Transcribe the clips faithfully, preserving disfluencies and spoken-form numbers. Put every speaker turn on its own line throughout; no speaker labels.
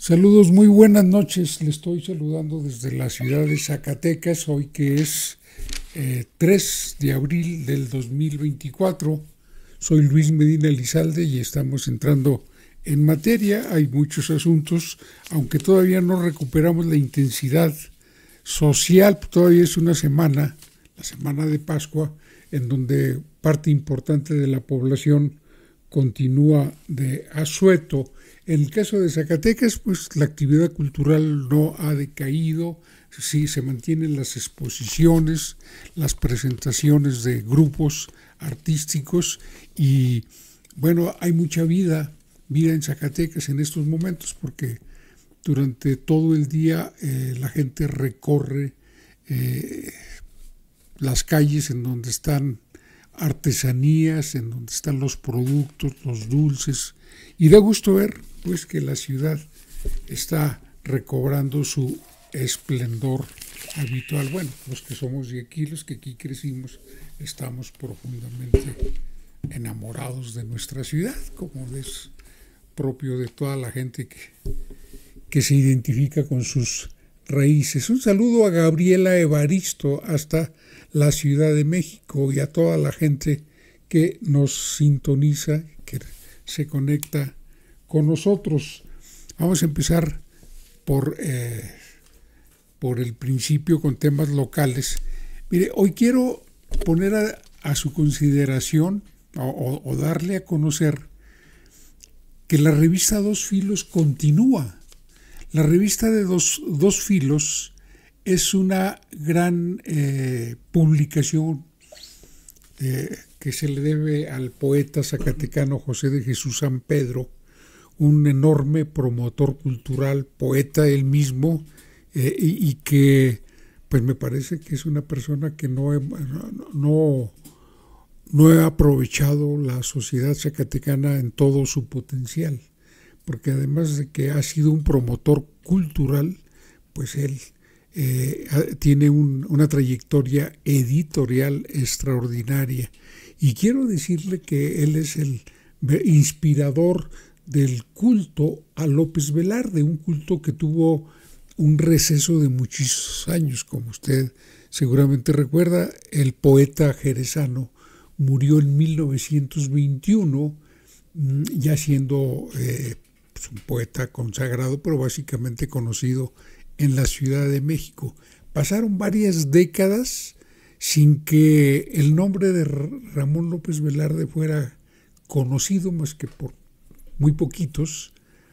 Saludos, muy buenas noches. Le estoy saludando desde la ciudad de Zacatecas, hoy que es eh, tres de abril del dos mil veinticuatro. Soy Luis Medina Elizalde y estamos entrando en materia. Hay muchos asuntos, aunque todavía no recuperamos la intensidad social. Todavía es una semana, la semana de Pascua, en donde parte importante de la población continúa de asueto. En el caso de Zacatecas, pues la actividad cultural no ha decaído, sí se mantienen las exposiciones, las presentaciones de grupos artísticos y bueno, hay mucha vida, vida en Zacatecas en estos momentos porque durante todo el día eh, la gente recorre eh, las calles en donde están artesanías, en donde están los productos, los dulces, y da gusto ver pues que la ciudad está recobrando su esplendor habitual. Bueno, los que somos de aquí, los que aquí crecimos, estamos profundamente enamorados de nuestra ciudad, como es propio de toda la gente que, que se identifica con sus raíces. Un saludo a Gabriela Evaristo hasta la Ciudad de México y a toda la gente que nos sintoniza, que se conecta con nosotros. Vamos a empezar por, eh, por el principio con temas locales. Mire, hoy quiero poner a, a su consideración o, o, o darle a conocer que la revista Dos Filos continúa. La revista de Dos, Dos Filos es una gran eh, publicación eh, que se le debe al poeta zacatecano José de Jesús San Pedro, un enorme promotor cultural, poeta él mismo, eh, y, y que pues me parece que es una persona que no, no, no ha aprovechado la sociedad zacatecana en todo su potencial, porque además de que ha sido un promotor cultural, pues él eh, tiene un, una trayectoria editorial extraordinaria. Y quiero decirle que él es el inspirador del culto a López Velarde, un culto que tuvo un receso de muchísimos años. Como usted seguramente recuerda, el poeta jerezano murió en mil novecientos veintiuno, ya siendo eh, pues un poeta consagrado, pero básicamente conocido en la Ciudad de México. Pasaron varias décadas sin que el nombre de Ramón López Velarde fuera conocido más que por muy poquitos.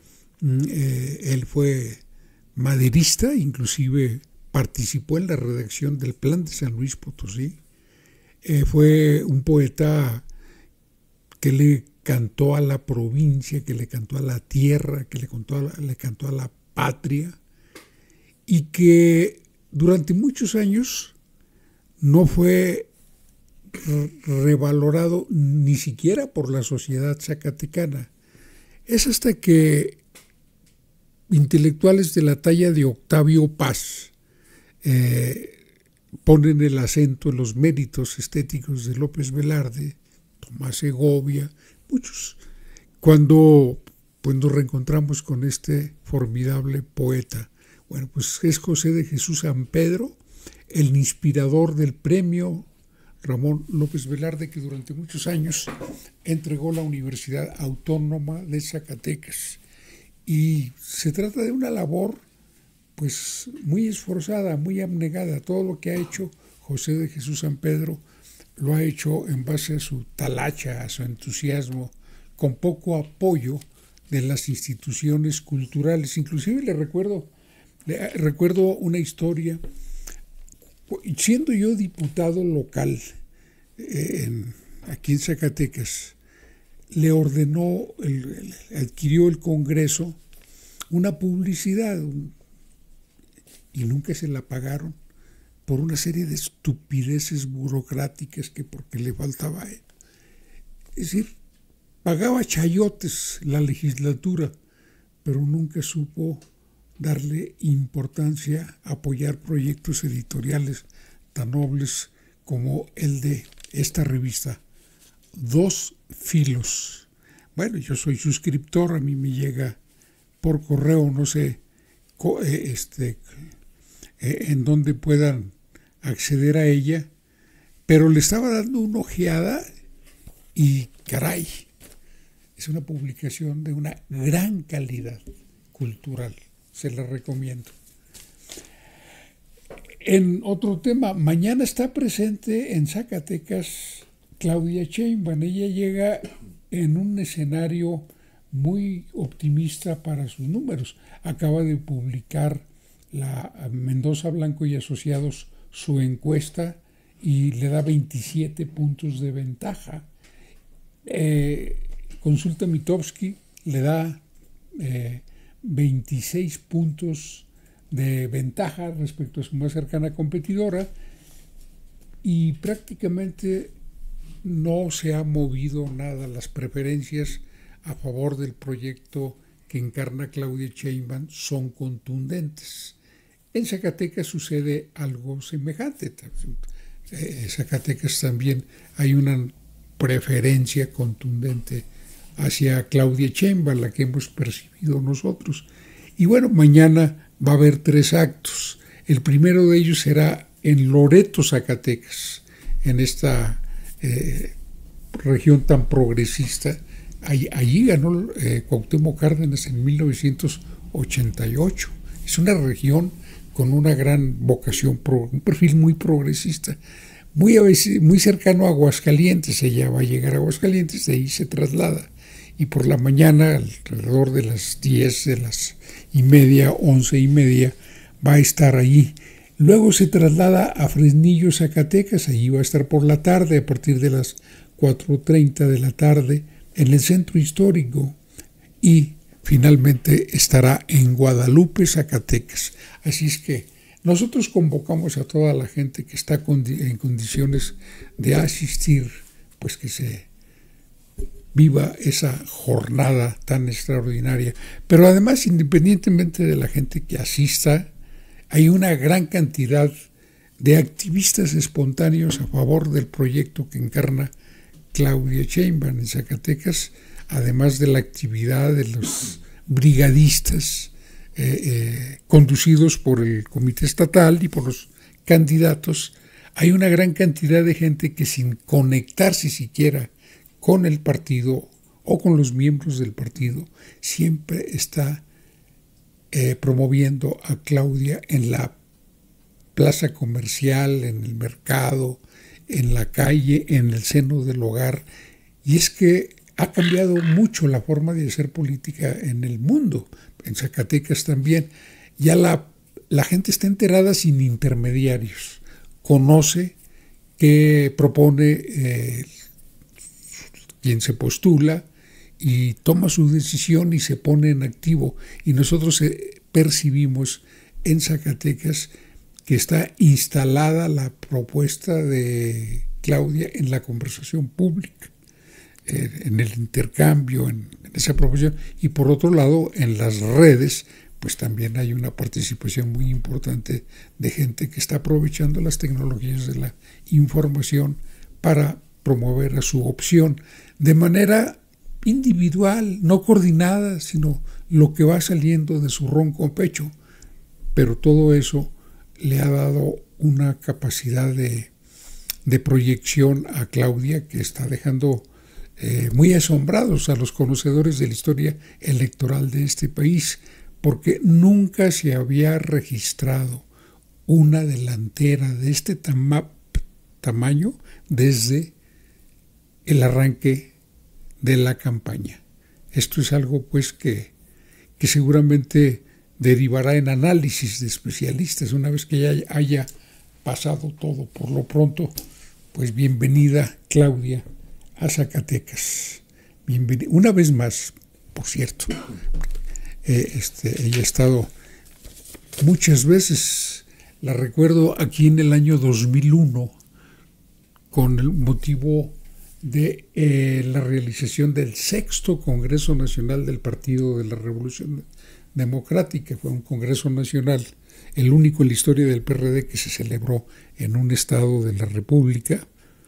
Eh, él fue maderista, inclusive participó en la redacción del Plan de San Luis Potosí. Eh, fue un poeta que le cantó a la provincia, que le cantó a la tierra, que le cantó a la, le cantó a la patria, y que durante muchos años no fue revalorado ni siquiera por la sociedad zacatecana. Es hasta que intelectuales de la talla de Octavio Paz eh, ponen el acento en los méritos estéticos de López Velarde, Tomás Segovia, muchos, cuando pues nos reencontramos con este formidable poeta. Bueno, pues es José de Jesús San Pedro, el inspirador del premio Ramón López Velarde, que durante muchos años entregó la Universidad Autónoma de Zacatecas. Y se trata de una labor pues muy esforzada, muy abnegada. Todo lo que ha hecho José de Jesús San Pedro lo ha hecho en base a su talacha, a su entusiasmo, con poco apoyo de las instituciones culturales. Inclusive le recuerdo, le recuerdo una historia. Siendo yo diputado local eh, en, aquí en Zacatecas, le ordenó, el, el, adquirió el Congreso una publicidad un, y nunca se la pagaron por una serie de estupideces burocráticas que porque le faltaba. Es decir, pagaba chayotes la legislatura, pero nunca supo darle importancia a apoyar proyectos editoriales tan nobles como el de esta revista, Dos Filos. Bueno, yo soy suscriptor, a mí me llega por correo, no sé, co, eh, este, eh, en donde puedan acceder a ella, pero le estaba dando una ojeada y caray, es una publicación de una gran calidad cultural, se la recomiendo. En otro tema, mañana está presente en Zacatecas Claudia Sheinbaum. Ella llega en un escenario muy optimista para sus números. Acaba de publicar la Mendoza Blanco y Asociados su encuesta y le da veintisiete puntos de ventaja. Eh, Consulta Mitofsky le da eh, veintiséis puntos de ventaja respecto a su más cercana competidora y prácticamente no se ha movido nada. Las preferencias a favor del proyecto que encarna Claudia Sheinbaum son contundentes. En Zacatecas sucede algo semejante. En Zacatecas también hay una preferencia contundente hacia Claudia Sheinbaum, la que hemos percibido nosotros. Y bueno, mañana va a haber tres actos. El primero de ellos será en Loreto, Zacatecas, en esta eh, región tan progresista. Allí, allí ganó eh, Cuauhtémoc Cárdenas en mil novecientos ochenta y ocho. Es una región con una gran vocación, pro, un perfil muy progresista, muy, muy cercano a Aguascalientes. Ella va a llegar a Aguascalientes, de ahí se traslada. Y por la mañana, alrededor de las diez, de las y media, once y media, va a estar allí. Luego se traslada a Fresnillo, Zacatecas. Allí va a estar por la tarde, a partir de las cuatro treinta de la tarde, en el centro histórico. Y finalmente estará en Guadalupe, Zacatecas. Así es que nosotros convocamos a toda la gente que está en condiciones de asistir, pues que se viva esa jornada tan extraordinaria. Pero además, independientemente de la gente que asista, hay una gran cantidad de activistas espontáneos a favor del proyecto que encarna Claudia Sheinbaum en Zacatecas, además de la actividad de los brigadistas eh, eh, conducidos por el Comité Estatal y por los candidatos. Hay una gran cantidad de gente que, sin conectarse siquiera con el partido o con los miembros del partido, siempre está eh, promoviendo a Claudia en la plaza comercial, en el mercado, en la calle, en el seno del hogar. Y es que ha cambiado mucho la forma de hacer política en el mundo, en Zacatecas también. Ya la, la gente está enterada sin intermediarios, conoce qué propone eh, quien se postula y toma su decisión y se pone en activo. Y nosotros eh, percibimos en Zacatecas que está instalada la propuesta de Claudia en la conversación pública, eh, en el intercambio, en, en esa proposición. Y por otro lado, en las redes, pues también hay una participación muy importante de gente que está aprovechando las tecnologías de la información para promover a su opción de manera individual, no coordinada, sino lo que va saliendo de su ronco pecho. Pero todo eso le ha dado una capacidad de, de proyección a Claudia que está dejando eh, muy asombrados a los conocedores de la historia electoral de este país, porque nunca se había registrado una delantera de este tama, tamaño desde el arranque de la campaña. Esto es algo pues que, que seguramente derivará en análisis de especialistas una vez que ya haya pasado todo. Por lo pronto, pues bienvenida Claudia a Zacatecas. Bienvenida. Una vez más, por cierto, eh, este, ella ha estado muchas veces, la recuerdo aquí en el año dos mil uno, con el motivo de eh, la realización del sexto Congreso Nacional del Partido de la Revolución Democrática. Fue un Congreso Nacional, el único en la historia del P R D que se celebró en un estado de la República.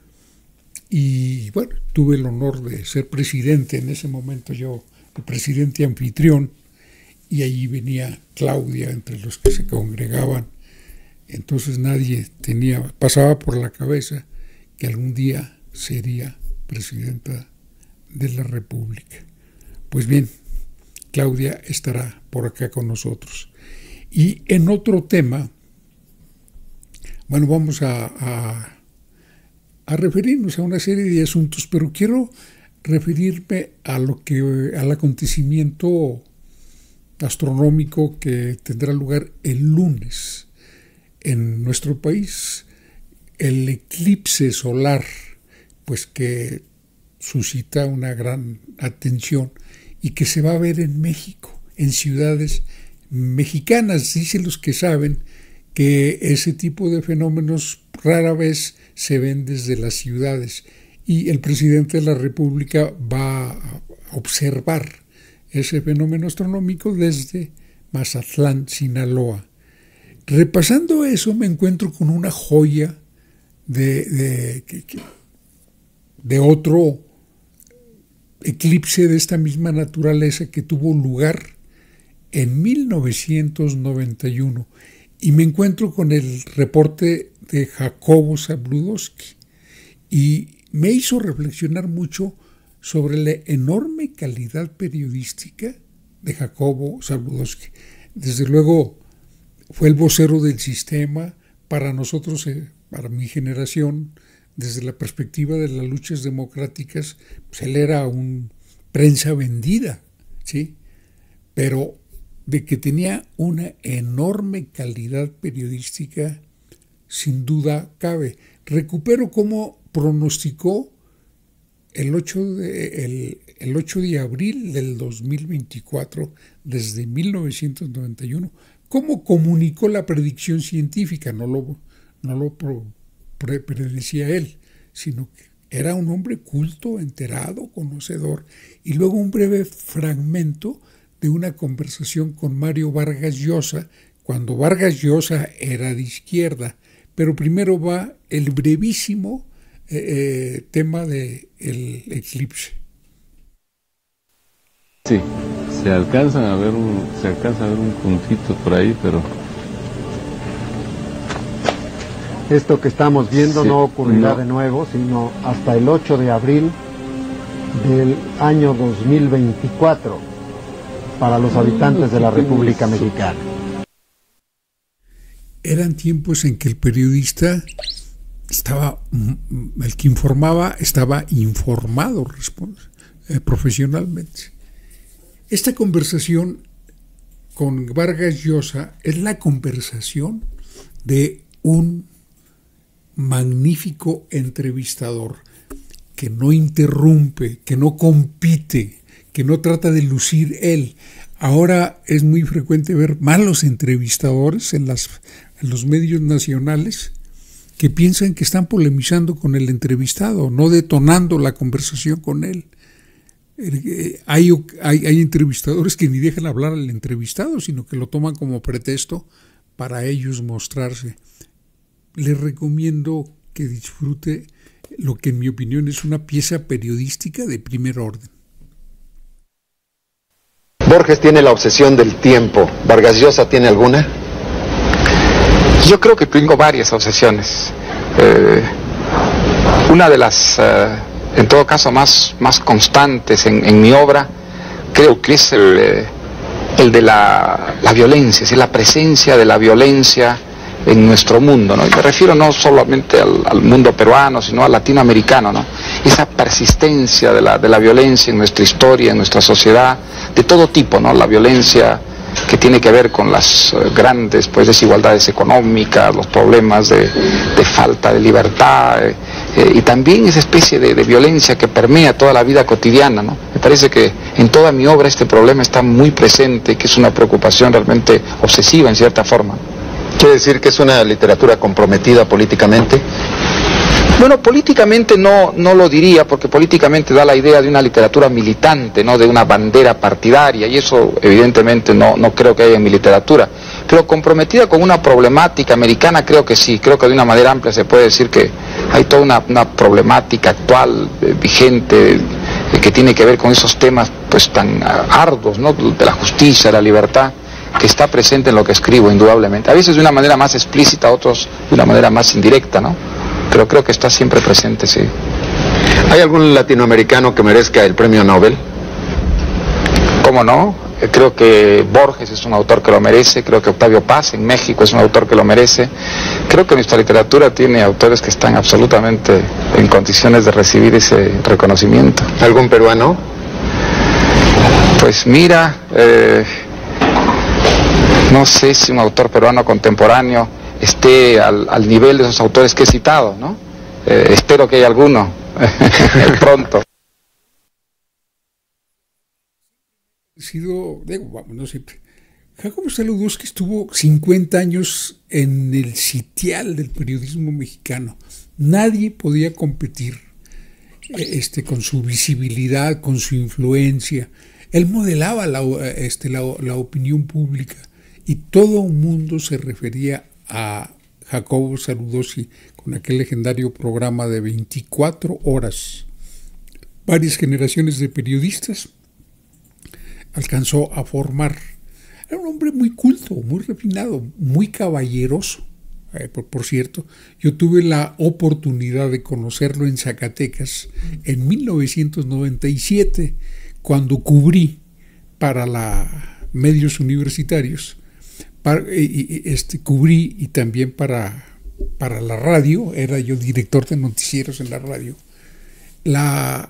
Y bueno, tuve el honor de ser presidente en ese momento, yo, el presidente anfitrión, y allí venía Claudia entre los que se congregaban. Entonces nadie tenía, pasaba por la cabeza que algún día sería presidenta de la República. Pues bien, Claudia estará por acá con nosotros. Y en otro tema, bueno, vamos a, a, a referirnos a una serie de asuntos, pero quiero referirme a lo que, al acontecimiento astronómico que tendrá lugar el lunes en nuestro país, el eclipse solar, pues que suscita una gran atención y que se va a ver en México, en ciudades mexicanas. Dicen los que saben que ese tipo de fenómenos rara vez se ven desde las ciudades, y el presidente de la República va a observar ese fenómeno astronómico desde Mazatlán, Sinaloa. Repasando eso, me encuentro con una joya de, de, de otro eclipse de esta misma naturaleza que tuvo lugar en mil novecientos noventa y uno, y me encuentro con el reporte de Jacobo Zabludowski, y me hizo reflexionar mucho sobre la enorme calidad periodística de Jacobo Zabludowski. Desde luego fue el vocero del sistema. Para nosotros, para mi generación, desde la perspectiva de las luchas democráticas, pues él era un prensa vendida, ¿sí? Pero de que tenía una enorme calidad periodística, sin duda cabe. Recupero cómo pronosticó el ocho de, el, el ocho de abril del dos mil veinticuatro, desde mil novecientos noventa y uno, cómo comunicó la predicción científica. No lo, no lo pro, pre, predecía él, sino que era un hombre culto, enterado, conocedor. Y luego un breve fragmento de una conversación con Mario Vargas Llosa, cuando Vargas Llosa era de izquierda. Pero primero va el brevísimo eh, tema del eclipse.
Sí, se alcanzan a ver un, se alcanza a ver un puntito por ahí, pero
esto que estamos viendo sí, no ocurrirá
no.
de nuevo, sino hasta el ocho de abril del año dos mil veinticuatro para los habitantes de la República Mexicana.
Eran tiempos en que el periodista estaba, el que informaba estaba informado eh, profesionalmente. Esta conversación con Vargas Llosa es la conversación de un magnífico entrevistador que no interrumpe, que no compite, que no trata de lucir él. Ahora es muy frecuente ver malos entrevistadores en, las, en los medios nacionales que piensan que están polemizando con el entrevistado, no detonando la conversación con él. Hay, hay, hay entrevistadores que ni dejan hablar al entrevistado, sino que lo toman como pretexto para ellos mostrarse. Les recomiendo que disfrute lo que en mi opinión es una pieza periodística de primer orden.
Borges tiene la obsesión del tiempo. ¿Vargas Llosa tiene alguna?
Yo creo que tengo varias obsesiones. Eh, una de las, eh, en todo caso, más, más constantes en, en mi obra, creo que es el, eh, el de la, la violencia, es decir, la presencia de la violencia en nuestro mundo, ¿no? Y me refiero no solamente al, al mundo peruano, sino al latinoamericano, ¿no? Esa persistencia de la, de la violencia en nuestra historia, en nuestra sociedad, de todo tipo, ¿no? La violencia que tiene que ver con las uh, grandes pues, desigualdades económicas, los problemas de, de falta de libertad, eh, eh, y también esa especie de, de violencia que permea toda la vida cotidiana, ¿no? Me parece que en toda mi obra este problema está muy presente, que es una preocupación realmente obsesiva en cierta forma.
¿Quiere decir que es una literatura comprometida políticamente?
Bueno, políticamente no, no lo diría, porque políticamente da la idea de una literatura militante, ¿no? De una bandera partidaria, y eso evidentemente no, no creo que haya en mi literatura. Pero comprometida con una problemática americana, creo que sí, creo que de una manera amplia se puede decir que hay toda una, una problemática actual, eh, vigente, eh, que tiene que ver con esos temas pues tan arduos, ¿no? De la justicia, la libertad, que está presente en lo que escribo, indudablemente. A veces de una manera más explícita, otros de una manera más indirecta, ¿no? Pero creo que está siempre presente, sí.
¿Hay algún latinoamericano que merezca el premio Nobel?
¿Cómo no? Eh, Creo que Borges es un autor que lo merece, creo que Octavio Paz en México es un autor que lo merece. Creo que nuestra literatura tiene autores que están absolutamente en condiciones de recibir ese reconocimiento.
¿Algún peruano?
Pues mira, eh, no sé si un autor peruano contemporáneo esté al, al nivel de esos autores que he citado, ¿no? Eh, espero que haya alguno pronto.
Sido, digo, vamos, no siempre. Jacobo Zabludovsky estuvo cincuenta años en el sitial del periodismo mexicano. Nadie podía competir este, con su visibilidad, con su influencia. Él modelaba la, este, la, la opinión pública y todo el mundo se refería a Jacobo Zabludovsky con aquel legendario programa de veinticuatro horas. Varias generaciones de periodistas alcanzó a formar. Era un hombre muy culto, muy refinado, muy caballeroso. Eh, por, por cierto, yo tuve la oportunidad de conocerlo en Zacatecas en mil novecientos noventa y siete, cuando cubrí para la medios universitarios, para, y, este, cubrí y también para, para la radio, era yo director de noticieros en la radio, la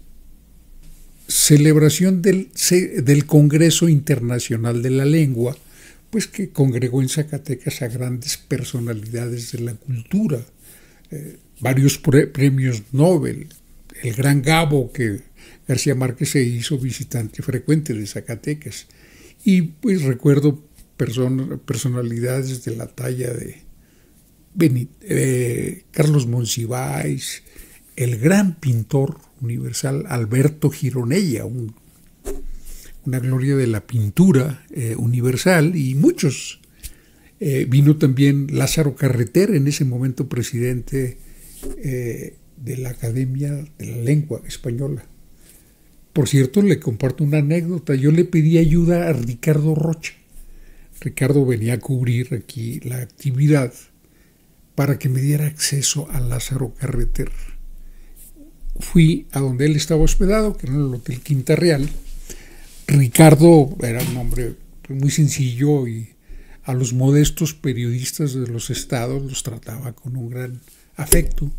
celebración del, del Congreso Internacional de la Lengua, pues que congregó en Zacatecas a grandes personalidades de la cultura, eh, varios pre premios Nobel, el gran Gabo, que García Márquez se hizo visitante frecuente de Zacatecas, y pues recuerdo person personalidades de la talla de Benit eh, Carlos Monsiváis, el gran pintor universal Alberto Gironella, un, una gloria de la pintura eh, universal, y muchos. Eh, vino también Lázaro Carreter, en ese momento presidente eh, de la Academia de la Lengua Española. Por cierto, le comparto una anécdota. Yo le pedí ayuda a Ricardo Rocha. Ricardo venía a cubrir aquí la actividad para que me diera acceso a Lázaro Carreter. Fui a donde él estaba hospedado, que era en el Hotel Quinta Real. Ricardo era un hombre muy sencillo y a los modestos periodistas de los estados los trataba con un gran afecto.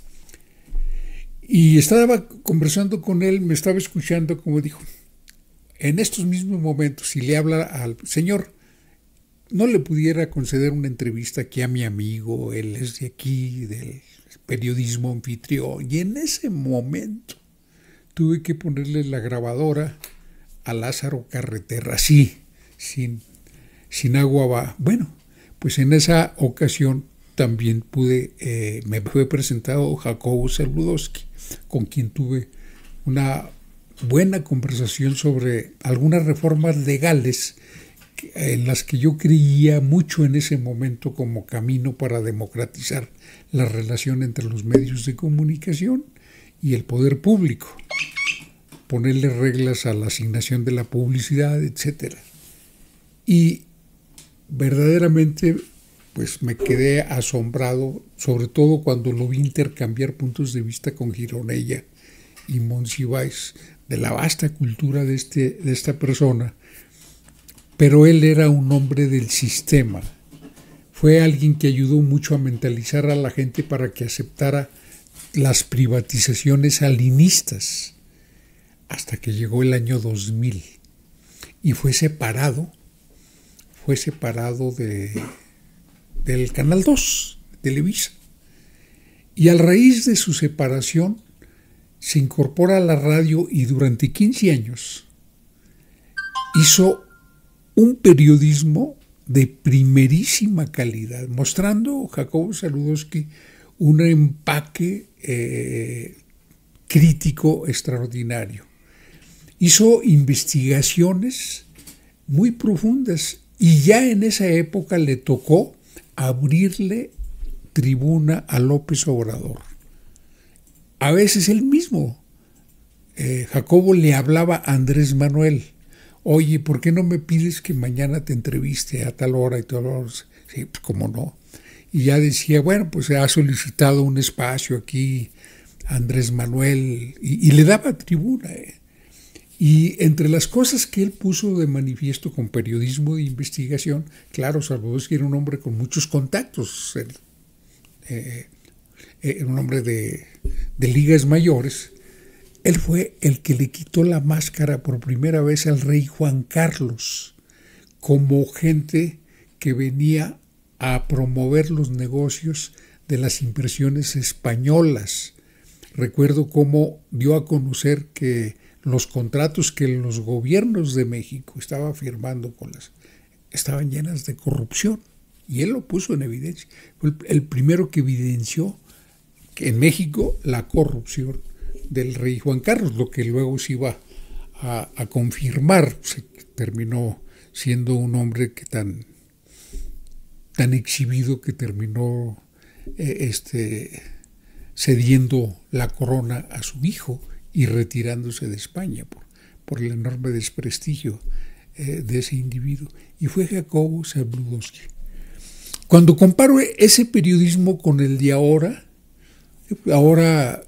Y estaba conversando con él, me estaba escuchando, como dijo, en estos mismos momentos, si le habla al señor, no le pudiera conceder una entrevista aquí a mi amigo, él es de aquí, del periodismo anfitrión, y en ese momento tuve que ponerle la grabadora a Lázaro Carreter, así, sin, sin agua va. Bueno, pues en esa ocasión también pude, eh, me fue presentado Jacobo Zabludovsky, con quien tuve una buena conversación sobre algunas reformas legales en las que yo creía mucho en ese momento como camino para democratizar la relación entre los medios de comunicación y el poder público, ponerle reglas a la asignación de la publicidad, etcétera. Y verdaderamente pues me quedé asombrado, sobre todo cuando lo vi intercambiar puntos de vista con Gironella y Monsiváis, de la vasta cultura de, este, de esta persona. Pero él era un hombre del sistema. Fue alguien que ayudó mucho a mentalizar a la gente para que aceptara las privatizaciones salinistas, hasta que llegó el año dos mil y fue separado, fue separado de, del Canal dos, Televisa. Y a raíz de su separación se incorpora a la radio y durante quince años hizo un periodismo de primerísima calidad, mostrando Jacobo Zabludovsky un empaque eh, crítico extraordinario. Hizo investigaciones muy profundas y ya en esa época le tocó abrirle tribuna a López Obrador. A veces él mismo eh, Jacobo le hablaba a Andrés Manuel, oye, ¿por qué no me pides que mañana te entreviste a tal hora y tal hora? Sí, pues cómo no. Y ya decía, bueno, pues ha solicitado un espacio aquí Andrés Manuel, y, y le daba tribuna. Eh. Y entre las cosas que él puso de manifiesto con periodismo de investigación, claro, Zabludovsky era un hombre con muchos contactos, él, eh, era un hombre de, de ligas mayores. Él fue el que le quitó la máscara por primera vez al rey Juan Carlos, como gente que venía a promover los negocios de las impresiones españolas. Recuerdo cómo dio a conocer que los contratos que los gobiernos de México estaban firmando con las estaban llenas de corrupción, y él lo puso en evidencia. Fue el, el primero que evidenció que en México la corrupción del rey Juan Carlos, lo que luego se iba a, a confirmar. Se terminó siendo un hombre que tan, tan exhibido que terminó eh, este, cediendo la corona a su hijo y retirándose de España por, por el enorme desprestigio eh, de ese individuo. Y fue Jacobo Zabludovsky. Cuando comparo ese periodismo con el de ahora, ahora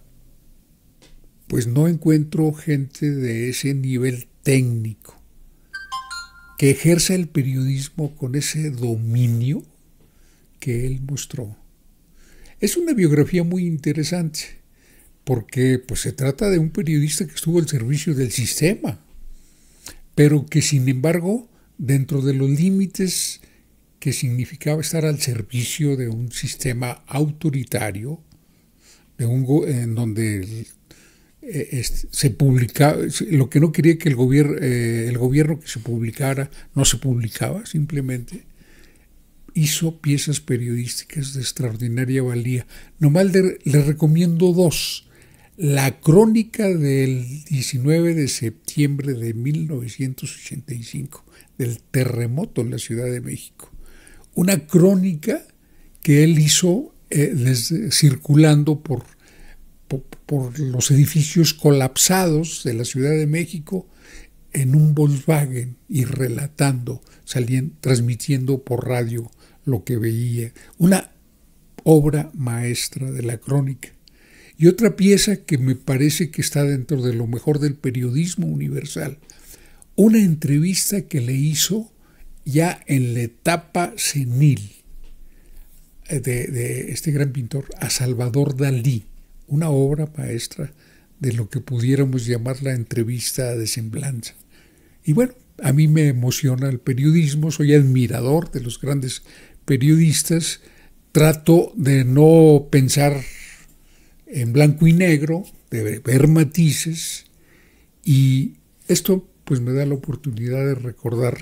pues no encuentro gente de ese nivel técnico que ejerza el periodismo con ese dominio que él mostró. Es una biografía muy interesante, porque pues, se trata de un periodista que estuvo al servicio del sistema, pero que sin embargo, dentro de los límites que significaba estar al servicio de un sistema autoritario, de un, en donde eh, este, se publicaba, lo que no quería que el gobierno, eh, el gobierno que se publicara, no se publicaba simplemente, hizo piezas periodísticas de extraordinaria valía. Nomás le, le recomiendo dos. La crónica del diecinueve de septiembre de mil novecientos ochenta y cinco, del terremoto en la Ciudad de México. Una crónica que él hizo eh, desde, circulando por, por, por los edificios colapsados de la Ciudad de México en un Volkswagen y relatando, saliendo, transmitiendo por radio lo que veía. Una obra maestra de la crónica. Y otra pieza que me parece que está dentro de lo mejor del periodismo universal, una entrevista que le hizo ya en la etapa senil de, de este gran pintor a Salvador Dalí, una obra maestra de lo que pudiéramos llamar la entrevista de semblanza. Y bueno, a mí me emociona el periodismo, soy admirador de los grandes periodistas, trato de no pensar en blanco y negro, de ver matices, y esto pues me da la oportunidad de recordar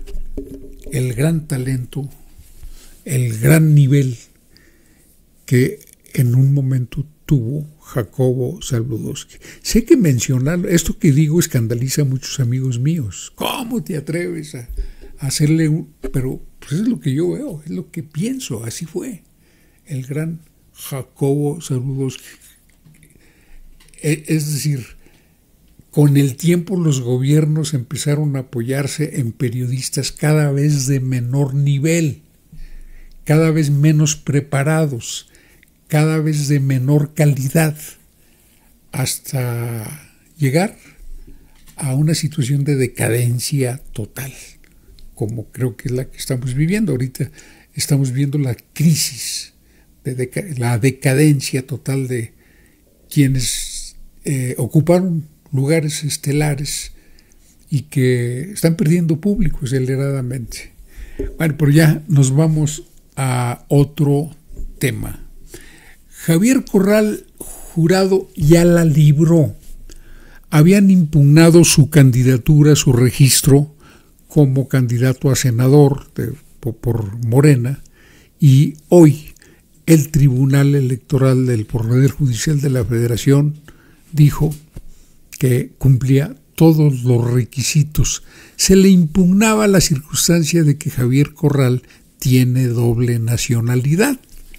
el gran talento, el gran nivel que en un momento tuvo Jacobo Zabludovsky. Sé que mencionarlo, esto que digo escandaliza a muchos amigos míos. ¿Cómo te atreves a, a hacerle un...? Pero pues es lo que yo veo, es lo que pienso, así fue. El gran Jacobo Zabludovsky. Es decir, con el tiempo los gobiernos empezaron a apoyarse en periodistas cada vez de menor nivel, cada vez menos preparados, cada vez de menor calidad, hasta llegar a una situación de decadencia total, como creo que es la que estamos viviendo. Ahorita estamos viendo la crisis, de deca- la decadencia total de quienes eh, ocuparon lugares estelares y que están perdiendo público aceleradamente. Bueno, pero ya nos vamos a otro tema. Javier Corral Jurado ya la libró. Habían impugnado su candidatura, su registro como candidato a senador de, por, por Morena, y hoy el Tribunal Electoral del Poder Judicial de la Federación dijo que cumplía todos los requisitos. Se le impugnaba la circunstancia de que Javier Corral tiene doble nacionalidad.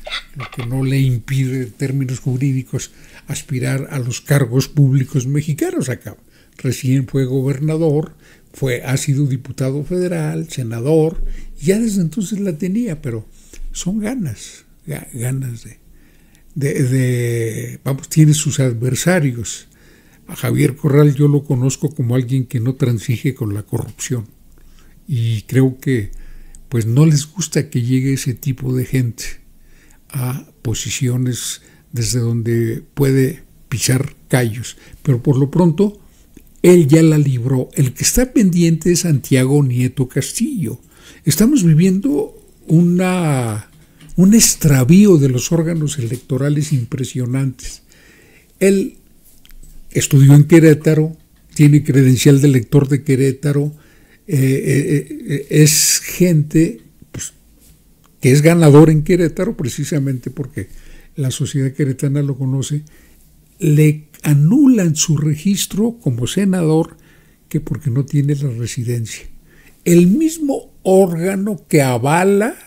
lo que no le impide en términos jurídicos aspirar a los cargos públicos mexicanos. Acá recién fue gobernador, fue, ha sido diputado federal, senador, y ya desde entonces la tenía, pero son ganas, ganas de, de, de vamos, tiene sus adversarios. A Javier Corral yo lo conozco como alguien que no transige con la corrupción, y creo que pues no les gusta que llegue ese tipo de gente a posiciones desde donde puede pisar callos, pero por lo pronto él ya la libró. El que está pendiente es Santiago Nieto Castillo. Estamos viviendo una, un extravío de los órganos electorales impresionantes. Él estudió en Querétaro, tiene credencial de elector de Querétaro, eh, eh, es gente pues, que es ganador en Querétaro precisamente porque la sociedad queretana lo conoce. Le anulan su registro como senador que porque no tiene la residencia. El mismo órgano que avala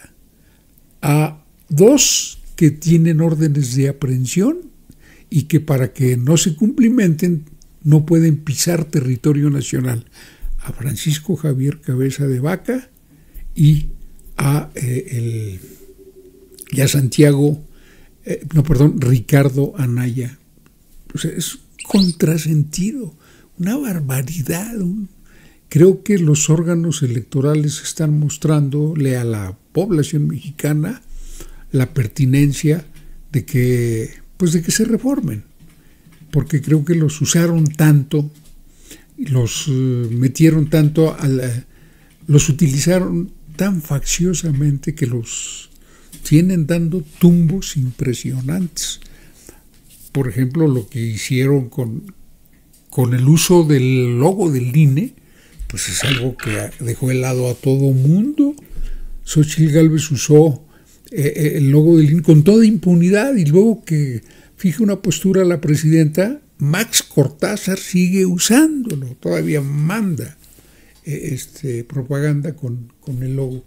a dos que tienen órdenes de aprehensión y que para que no se cumplimenten no pueden pisar territorio nacional, a Francisco Javier Cabeza de Vaca y a, eh, el, y a Santiago, eh, no, perdón, Ricardo Anaya. O sea, es contrasentido, una barbaridad. Un, creo que los órganos electorales están mostrándole a la población mexicana la pertinencia de que, pues de que se reformen, porque creo que los usaron tanto, los uh, metieron tanto, a la, los utilizaron tan facciosamente que los tienen dando tumbos impresionantes. Por ejemplo, lo que hicieron con, con el uso del logo del I N E, pues es algo que dejó helado a todo mundo. Xochitl Gálvez usó eh, el logo del I N E con toda impunidad, y luego que fije una postura a la presidenta, Max Cortázar sigue usándolo, todavía manda eh, este, propaganda con, con el logo,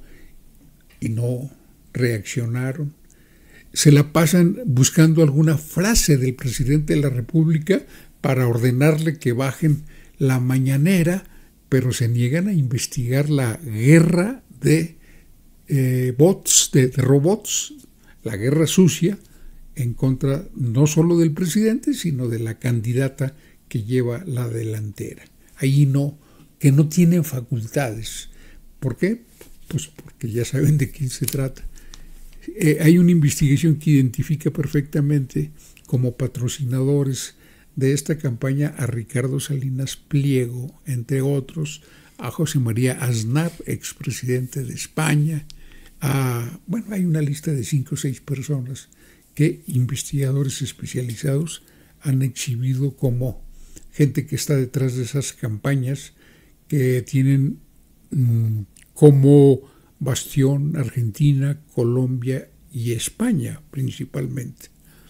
y no reaccionaron. Se la pasan buscando alguna frase del presidente de la República para ordenarle que bajen la mañanera, pero se niegan a investigar la guerra de eh, bots, de, de robots, la guerra sucia en contra no solo del presidente, sino de la candidata que lleva la delantera. Ahí no, que no tienen facultades. ¿Por qué? Pues porque ya saben de quién se trata. Eh, hay una investigación que identifica perfectamente como patrocinadores de esta campaña a Ricardo Salinas Pliego, entre otros, a José María Aznar, expresidente de España, a, bueno, hay una lista de cinco o seis personas que investigadores especializados han exhibido como gente que está detrás de esas campañas, que tienen mmm, como bastión Argentina, Colombia y España principalmente.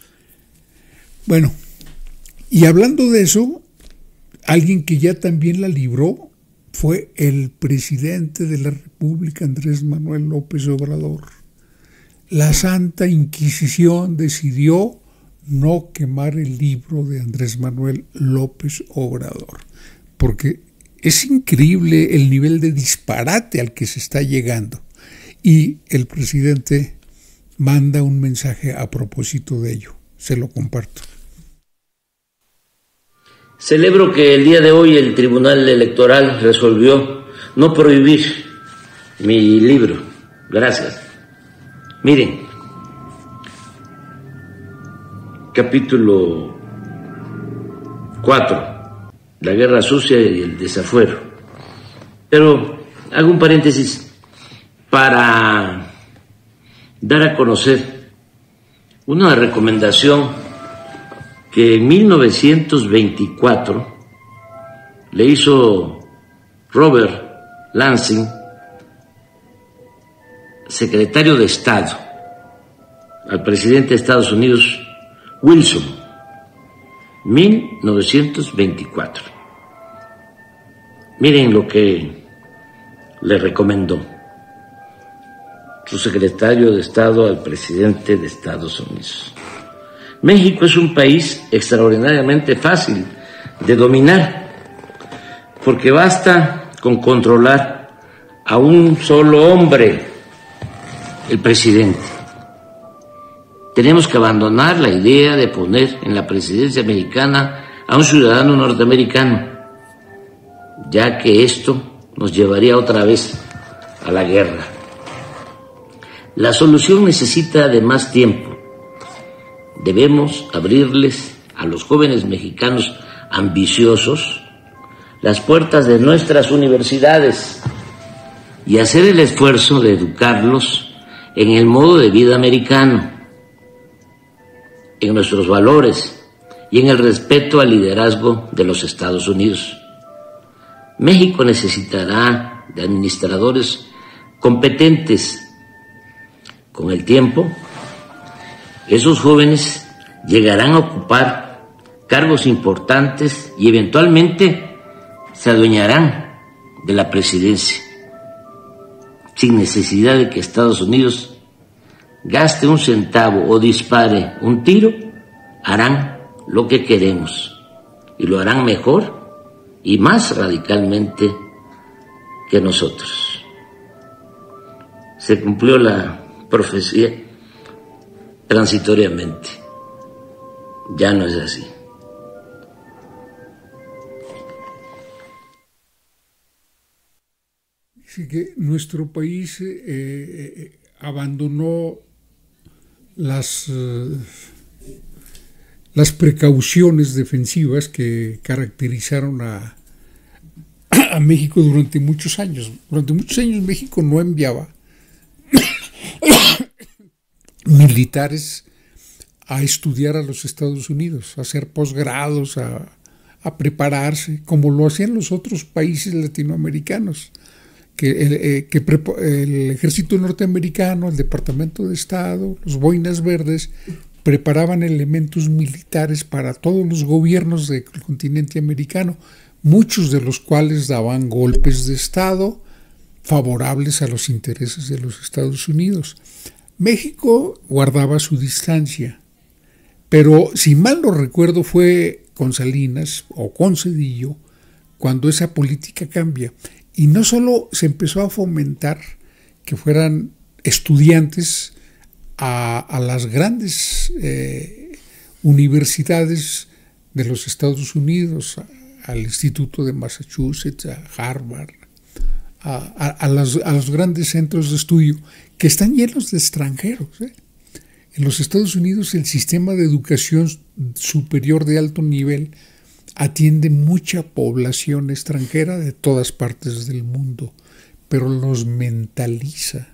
Bueno, y hablando de eso, alguien que ya también la libró fue el presidente de la República, Andrés Manuel López Obrador. La Santa Inquisición decidió no quemar el libro de Andrés Manuel López Obrador, porque es increíble el nivel de disparate al que se está llegando. Y el presidente manda un mensaje a propósito de ello. Se lo comparto.
Celebro que el día de hoy el Tribunal Electoral resolvió no prohibir mi libro. Gracias. Miren, capítulo cuatro, la guerra sucia y el desafuero. Pero hago un paréntesis para dar a conocer una recomendación que en mil novecientos veinticuatro le hizo Robert Lansing, secretario de Estado, al presidente de Estados Unidos, Wilson, mil novecientos veinticuatro. Miren lo que le recomendó. su secretario de Estado al presidente de Estados Unidos. México es un país extraordinariamente fácil de dominar, porque basta con controlar a un solo hombre, el presidente. Tenemos que abandonar la idea de poner en la presidencia mexicana a un ciudadano norteamericano, ya que esto nos llevaría otra vez a la guerra. La solución necesita de más tiempo. Debemos abrirles a los jóvenes mexicanos ambiciosos las puertas de nuestras universidades y hacer el esfuerzo de educarlos en el modo de vida americano, en nuestros valores y en el respeto al liderazgo de los Estados Unidos. México necesitará de administradores competentes. Con el tiempo, esos jóvenes llegarán a ocupar cargos importantes y eventualmente se adueñarán de la presidencia, sin necesidad de que Estados Unidos gaste un centavo o dispare un tiro. Harán lo que queremos y lo harán mejor y más radicalmente que nosotros. Se cumplió la profecía transitoriamente. Ya no es así.
Dice que nuestro país eh, eh, abandonó las, eh, las precauciones defensivas que caracterizaron a, a México durante muchos años. Durante muchos años México no enviaba militares a estudiar a los Estados Unidos, a hacer posgrados, a, a prepararse, como lo hacían los otros países latinoamericanos, que, el, eh, que el ejército norteamericano, el Departamento de Estado, los boinas verdes, preparaban elementos militares para todos los gobiernos del continente americano, muchos de los cuales daban golpes de Estado favorables a los intereses de los Estados Unidos. México guardaba su distancia, pero si mal no recuerdo fue con Salinas o con Zedillo cuando esa política cambia. Y no solo se empezó a fomentar que fueran estudiantes a, a las grandes eh, universidades de los Estados Unidos, a, al Instituto de Massachusetts, a Harvard, a, a, a, las, a los grandes centros de estudio que están llenos de extranjeros. ¿eh? En los Estados Unidos el sistema de educación superior de alto nivel atiende mucha población extranjera de todas partes del mundo, pero los mentaliza,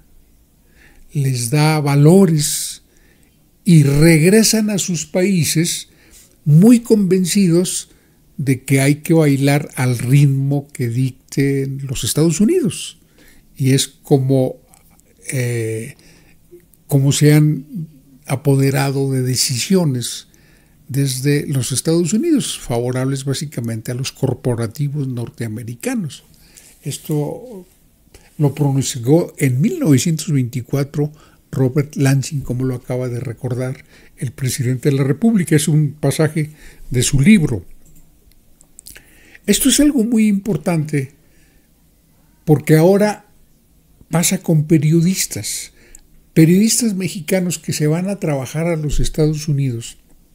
les da valores y regresan a sus países muy convencidos de que hay que bailar al ritmo que dicten los Estados Unidos. Y es como, eh, como se han apoderado de decisiones desde los Estados Unidos, favorables básicamente a los corporativos norteamericanos. Esto lo pronunció en mil novecientos veinticuatro Robert Lansing, como lo acaba de recordar el presidente de la República. Es un pasaje de su libro. Esto es algo muy importante porque ahora pasa con periodistas, periodistas mexicanos que se van a trabajar a los Estados Unidos,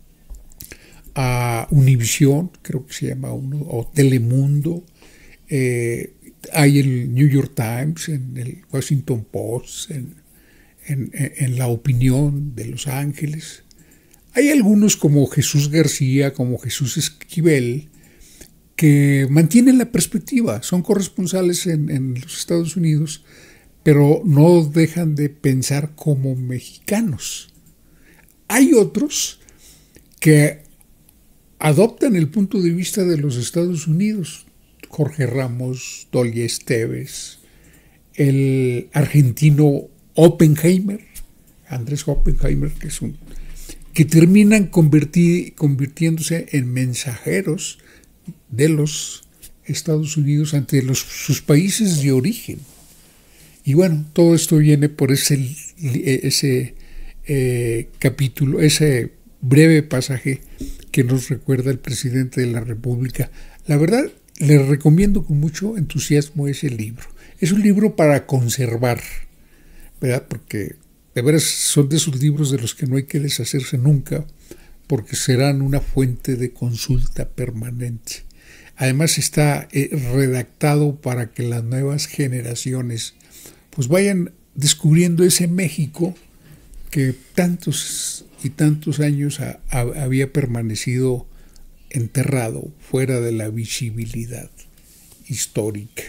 a Univisión, creo que se llama uno, o Telemundo, eh, hay el New York Times, en el Washington Post, en, en, en La Opinión de Los Ángeles. Hay algunos como Jesús García, como Jesús Esquivel, que mantienen la perspectiva, son corresponsales en, en los Estados Unidos, pero no dejan de pensar como mexicanos. Hay otros que adoptan el punto de vista de los Estados Unidos, Jorge Ramos, Dolly Esteves, el argentino Oppenheimer, Andrés Oppenheimer, que es un que terminan convertir, convirtiéndose en mensajeros de los Estados Unidos ante los, sus países de origen. Y bueno, todo esto viene por ese, ese eh, capítulo, ese breve pasaje que nos recuerda el presidente de la República. La verdad, les recomiendo con mucho entusiasmo ese libro. Es un libro para conservar, ¿verdad? Porque de veras son de esos libros de los que no hay que deshacerse nunca, porque serán una fuente de consulta permanente. Además está eh, redactado para que las nuevas generaciones pues vayan descubriendo ese México que tantos y tantos años ha, ha, había permanecido enterrado fuera de la visibilidad histórica.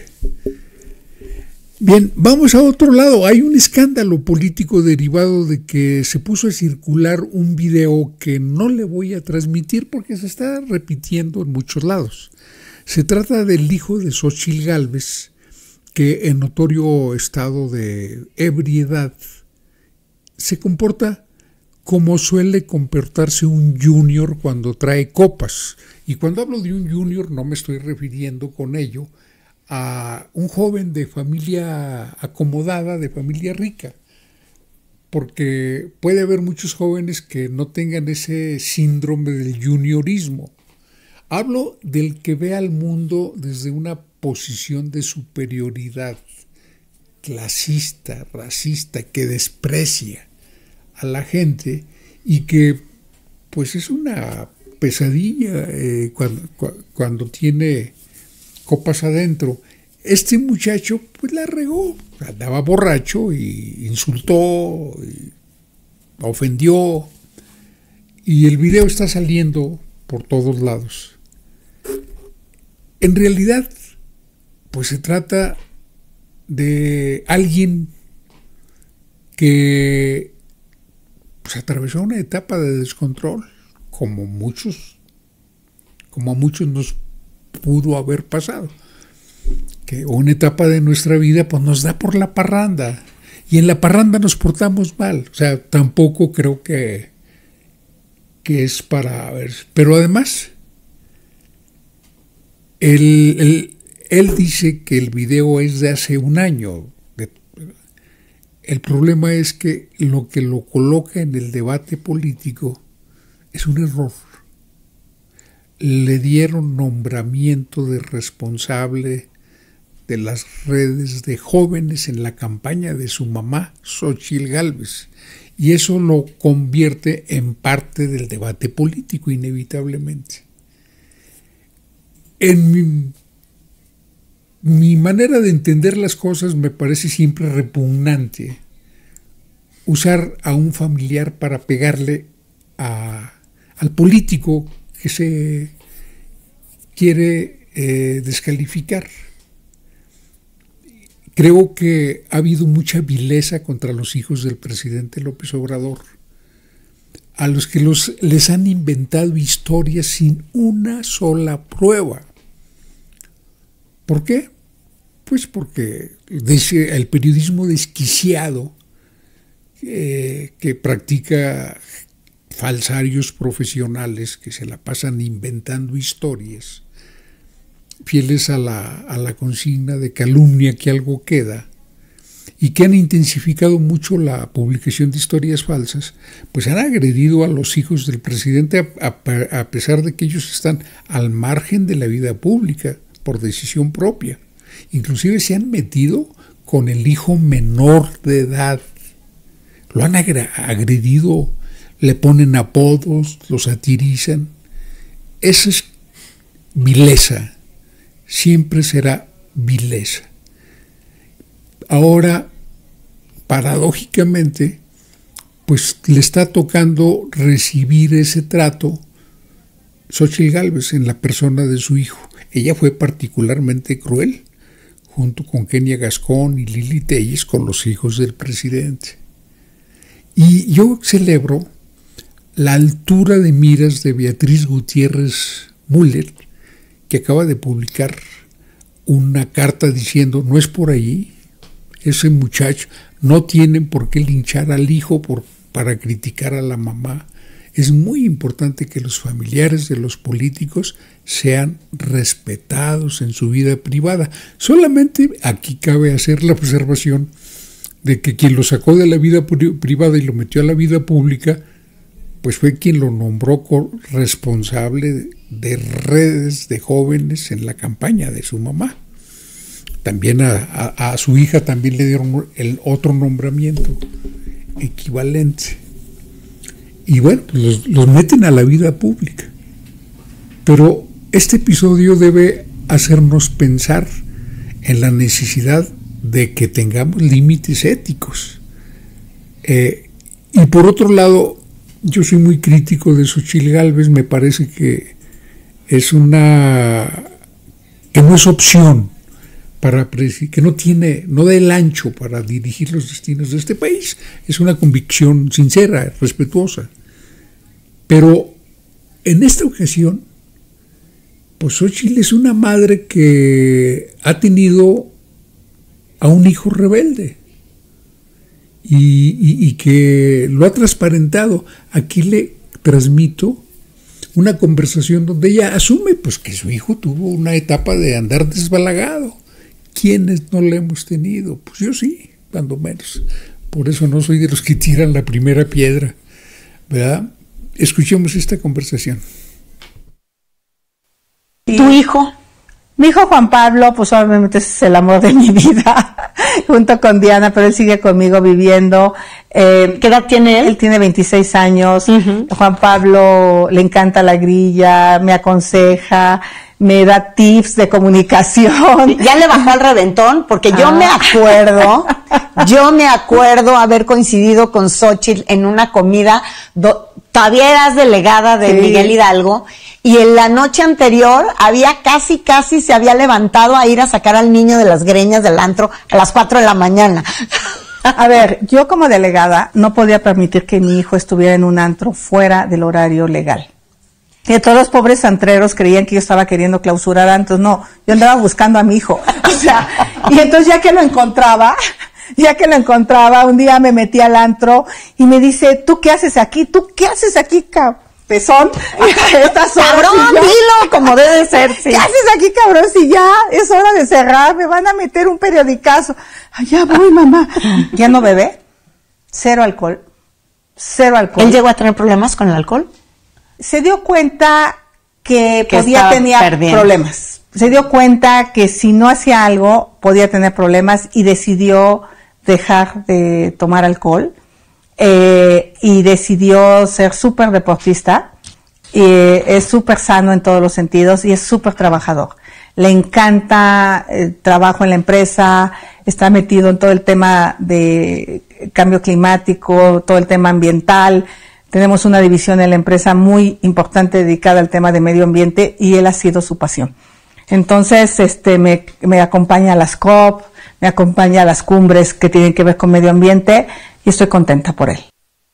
Bien, vamos a otro lado. Hay un escándalo político derivado de que se puso a circular un video que no le voy a transmitir porque se está repitiendo en muchos lados. Se trata del hijo de Xóchitl Gálvez, que en notorio estado de ebriedad se comporta como suele comportarse un junior cuando trae copas. Y cuando hablo de un junior no me estoy refiriendo con ello a un joven de familia acomodada, de familia rica, porque puede haber muchos jóvenes que no tengan ese síndrome del juniorismo. Hablo del que ve al mundo desde una posición de superioridad, clasista, racista, que desprecia a la gente y que pues es una pesadilla eh, cuando, cuando tiene copas adentro. Este muchacho pues la regó, andaba borracho y insultó, y ofendió, y el video está saliendo por todos lados. En realidad pues se trata de alguien que pues atravesó una etapa de descontrol, como muchos, como a muchos nos pudo haber pasado, que una etapa de nuestra vida pues nos da por la parranda, y en la parranda nos portamos mal. O sea, tampoco creo que, que es para ver, pero además él, él, él dice que el video es de hace un año. El problema es que lo que lo coloca en el debate político es un error. Le dieron nombramiento de responsable de las redes de jóvenes en la campaña de su mamá, Xóchitl Gálvez, y eso lo convierte en parte del debate político inevitablemente. En mi, mi manera de entender las cosas me parece siempre repugnante usar a un familiar para pegarle a, al político que se quiere eh, descalificar. Creo que ha habido mucha vileza contra los hijos del presidente López Obrador, a los que los, les han inventado historias sin una sola prueba. ¿Por qué? Pues porque el periodismo desquiciado eh, que practica falsarios profesionales que se la pasan inventando historias, fieles a la, a la consigna de calumnia que algo queda, y que han intensificado mucho la publicación de historias falsas, pues han agredido a los hijos del presidente a, a, a pesar de que ellos están al margen de la vida pública por decisión propia. Inclusive se han metido con el hijo menor de edad, lo han agredido, le ponen apodos, lo satirizan. Esa es vileza, siempre será vileza. Ahora, paradójicamente, pues le está tocando recibir ese trato Xóchitl Gálvez en la persona de su hijo. Ella fue particularmente cruel, junto con Kenia Gascón y Lili Telles, con los hijos del presidente. Y yo celebro la altura de miras de Beatriz Gutiérrez Müller, que acaba de publicar una carta diciendo: no es por allí, ese muchacho, no tienen por qué linchar al hijo por, para criticar a la mamá. Es muy importante que los familiares de los políticos sean respetados en su vida privada. Solamente aquí cabe hacer la observación de que quien lo sacó de la vida privada y lo metió a la vida pública, pues fue quien lo nombró responsable de redes de jóvenes en la campaña de su mamá. También a, a, a su hija también le dieron el otro nombramiento equivalente. Y bueno, los, los meten a la vida pública. Pero este episodio debe hacernos pensar en la necesidad de que tengamos límites éticos. Eh, y por otro lado, yo soy muy crítico de Xóchitl Gálvez, me parece que es una que no es opción para que no tiene, no da el ancho para dirigir los destinos de este país. Es una convicción sincera, respetuosa. Pero en esta ocasión, pues Xóchitl es una madre que ha tenido a un hijo rebelde y, y, y que lo ha transparentado. Aquí le transmito una conversación donde ella asume pues que su hijo tuvo una etapa de andar desbalagado. ¿Quiénes no la hemos tenido? Pues yo sí, cuando menos. Por eso no soy de los que tiran la primera piedra, ¿verdad? Escuchemos esta conversación.
¿Tu hijo? Mi hijo Juan Pablo, pues obviamente es el amor de mi vida, junto con Diana, pero él sigue conmigo viviendo. Eh, ¿Qué edad tiene él? Él tiene veintiséis años. Uh-huh. Juan Pablo le encanta la grilla, me aconseja, me da tips de comunicación.
¿Ya le bajó al reventón? Porque yo ah. me acuerdo, yo me acuerdo haber coincidido con Xóchitl en una comida, do, todavía eras delegada de sí. Miguel Hidalgo, y en la noche anterior había casi, casi se había levantado a ir a sacar al niño de las greñas del antro a las cuatro de la mañana.
A ver, yo como delegada no podía permitir que mi hijo estuviera en un antro fuera del horario legal. Y todos los pobres antreros creían que yo estaba queriendo clausurar antros. No, yo andaba buscando a mi hijo. O sea, y entonces ya que lo encontraba, ya que lo encontraba, un día me metí al antro y me dice, ¿tú qué haces aquí? ¿Tú qué haces aquí, cabrón? Pezón, estas horas
cabrón,
ya,
dilo como debe ser. Sí.
¿Qué haces aquí, cabrón? Si ya es hora de cerrar, me van a meter un periodicazo. Ay, ya voy, mamá. ¿Ya no bebé? Cero alcohol. Cero alcohol.
¿Él llegó a tener problemas con el alcohol?
Se dio cuenta que,
que
podía tener
perdiendo.
problemas. Se dio cuenta que si no hacía algo, podía tener problemas y decidió dejar de tomar alcohol. Eh, y decidió ser súper deportista, eh, es súper sano en todos los sentidos y es súper trabajador. Le encanta el trabajo en la empresa, está metido en todo el tema de cambio climático, todo el tema ambiental. Tenemos una división en la empresa muy importante dedicada al tema de medio ambiente y él ha sido su pasión. Entonces, este, me, me acompaña a las COP, me acompaña a las cumbres que tienen que ver con medio ambiente y estoy contenta por él.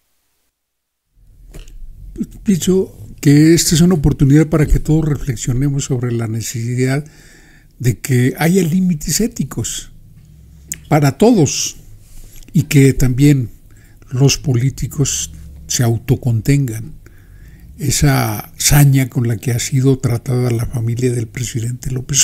Pienso que esta es una oportunidad para que todos reflexionemos sobre la necesidad de que haya límites éticos para todos y que también los políticos se autocontengan. Esa saña con la que ha sido tratada la familia del presidente López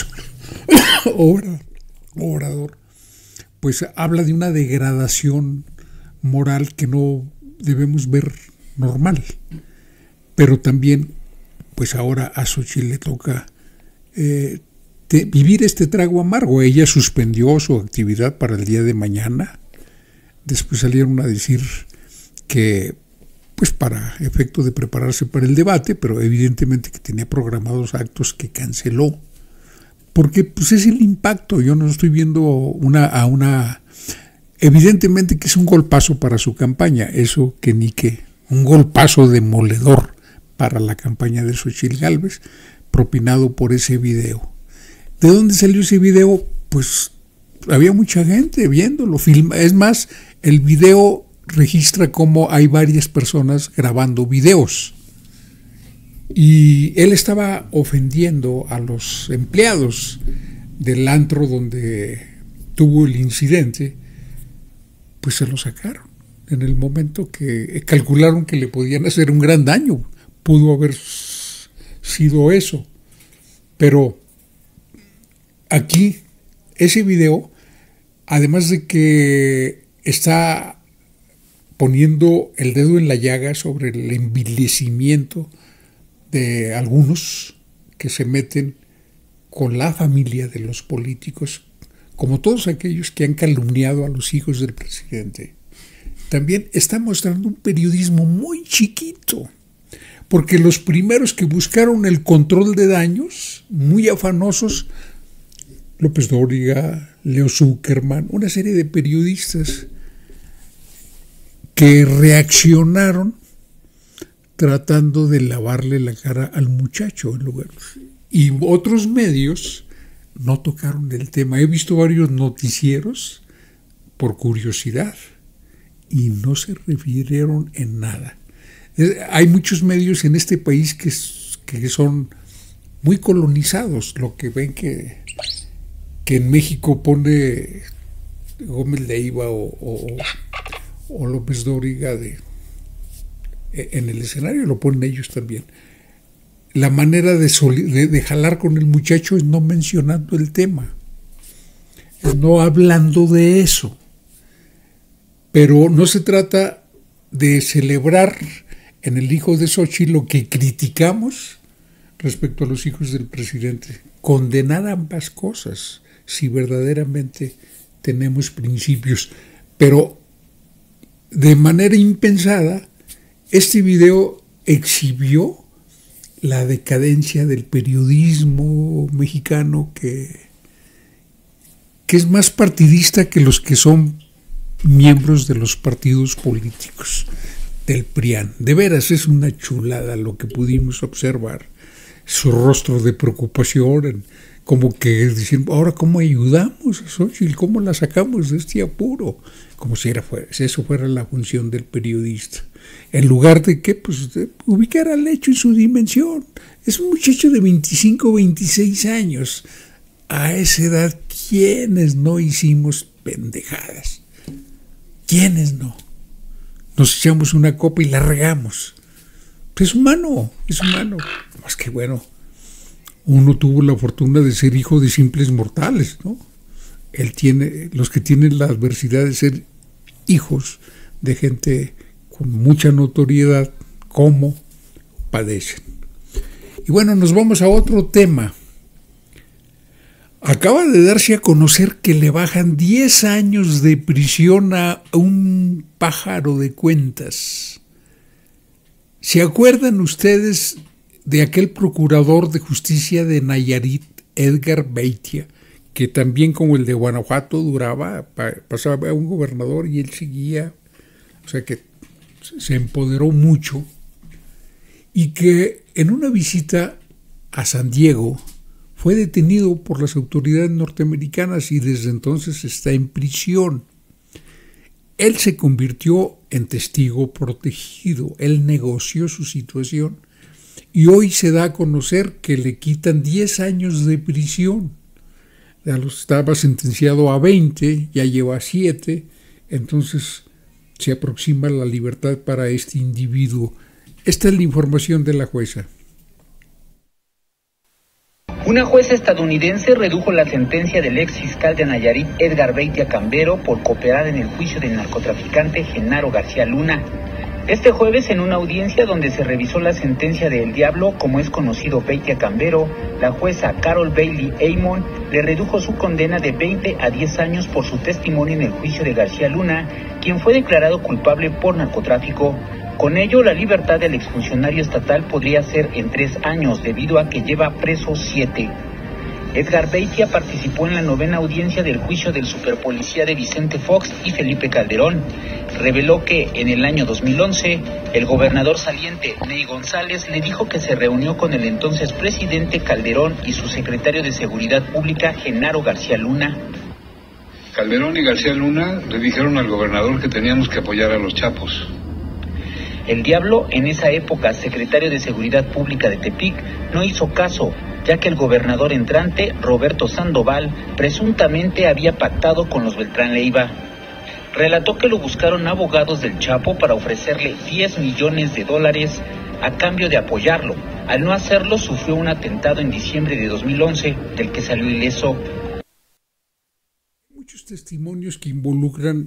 Obrador, pues habla de una degradación moral que no debemos ver normal. Pero también, pues ahora a Xóchitl le toca eh, de vivir este trago amargo. Ella suspendió su actividad para el día de mañana. Después salieron a decir que, pues para efecto de prepararse para el debate, pero evidentemente que tenía programados actos que canceló. Porque pues es el impacto. Yo no estoy viendo una a una... Evidentemente que es un golpazo para su campaña, eso que ni que, un golpazo demoledor para la campaña de Xóchitl Gálvez, propinado por ese video. ¿De dónde salió ese video? Pues había mucha gente viéndolo, filma. Es más, el video registra cómo hay varias personas grabando videos. Y él estaba ofendiendo a los empleados del antro donde tuvo el incidente, pues se lo sacaron en el momento que calcularon que le podían hacer un gran daño. Pudo haber sido eso. Pero aquí, ese video, además de que está poniendo el dedo en la llaga sobre el envilecimiento de algunos que se meten con la familia de los políticos, como todos aquellos que han calumniado a los hijos del presidente. También está mostrando un periodismo muy chiquito, porque los primeros que buscaron el control de daños, muy afanosos, López Dóriga, Leo Zuckerman, una serie de periodistas que reaccionaron tratando de lavarle la cara al muchacho en lugar. Y otros medios no tocaron el tema. He visto varios noticieros por curiosidad y no se refirieron en nada. Hay muchos medios en este país que, que son muy colonizados, lo que ven que, que en México pone Gómez Leiva o, o, o López Dóriga de, en el escenario, lo ponen ellos también. La manera de, de, de jalar con el muchacho es no mencionando el tema, es no hablando de eso. Pero no se trata de celebrar en el hijo de Xochitl lo que criticamos respecto a los hijos del presidente. Condenar ambas cosas, si verdaderamente tenemos principios. Pero de manera impensada, este video exhibió la decadencia del periodismo mexicano, que, que es más partidista que los que son miembros de los partidos políticos del P R I A N. De veras es una chulada lo que pudimos observar, su rostro de preocupación, como que diciendo, ahora cómo ayudamos a Xochitl, cómo la sacamos de este apuro, como si, era, si eso fuera la función del periodista, en lugar de que pues de ubicar al hecho en su dimensión. Es un muchacho de veinticinco, veintiséis años. A esa edad, ¿quiénes no hicimos pendejadas? ¿Quiénes no? Nos echamos una copa y la regamos. Pues es humano, es humano. Más que bueno, uno tuvo la fortuna de ser hijo de simples mortales, ¿no? Él tiene, los que tienen la adversidad de ser hijos de gente con mucha notoriedad, ¿cómo padecen? Y bueno, nos vamos a otro tema. Acaba de darse a conocer que le bajan diez años de prisión a un pájaro de cuentas. ¿Se acuerdan ustedes de aquel procurador de justicia de Nayarit, Edgar Beitia, que también como el de Guanajuato duraba, pasaba a un gobernador y él seguía, o sea que se empoderó mucho, y que en una visita a San Diego fue detenido por las autoridades norteamericanas y desde entonces está en prisión? Él se convirtió en testigo protegido, él negoció su situación y hoy se da a conocer que le quitan diez años de prisión. Ya estaba sentenciado a veinte, ya lleva siete, entonces se aproxima la libertad para este individuo. Esta es la información de la jueza.
Una jueza estadounidense redujo la sentencia del ex fiscal de Nayarit, Edgar Beitia Cambero, por cooperar en el juicio del narcotraficante Genaro García Luna. Este jueves, en una audiencia donde se revisó la sentencia de El Diablo, como es conocido Beitia Cambero, la jueza Carol Bailey Amon le redujo su condena de veinte a diez años por su testimonio en el juicio de García Luna, quien fue declarado culpable por narcotráfico. Con ello, la libertad del exfuncionario estatal podría ser en tres años, debido a que lleva preso siete. Edgar Beitia participó en la novena audiencia del juicio del superpolicía de Vicente Fox y Felipe Calderón. Reveló que en el año dos mil once, el gobernador saliente, Ney González, le dijo que se reunió con el entonces presidente Calderón y su secretario de Seguridad Pública, Genaro García Luna.
Calderón y García Luna le dijeron al gobernador que teníamos que apoyar a los chapos.
El Diablo, en esa época secretario de Seguridad Pública de Tepic, no hizo caso, ya que el gobernador entrante, Roberto Sandoval, presuntamente había pactado con los Beltrán Leiva. Relató que lo buscaron abogados del Chapo para ofrecerle diez millones de dólares a cambio de apoyarlo. Al no hacerlo, sufrió un atentado en diciembre de dos mil once, del que salió ileso.
Muchos testimonios que involucran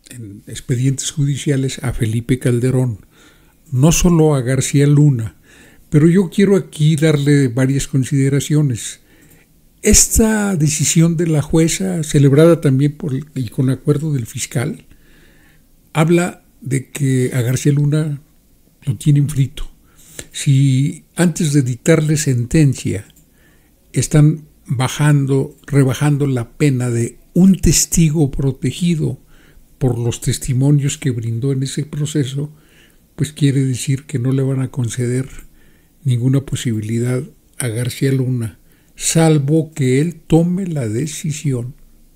en expedientes judiciales a Felipe Calderón, no solo a García Luna, pero yo quiero aquí darle varias consideraciones. Esta decisión de la jueza, celebrada también por y con acuerdo del fiscal, habla de que a García Luna lo tienen frito. Si antes de dictarle sentencia están bajando, rebajando la pena de un testigo protegido por los testimonios que brindó en ese proceso, pues quiere decir que no le van a conceder ninguna posibilidad a García Luna, salvo que él tome la decisión,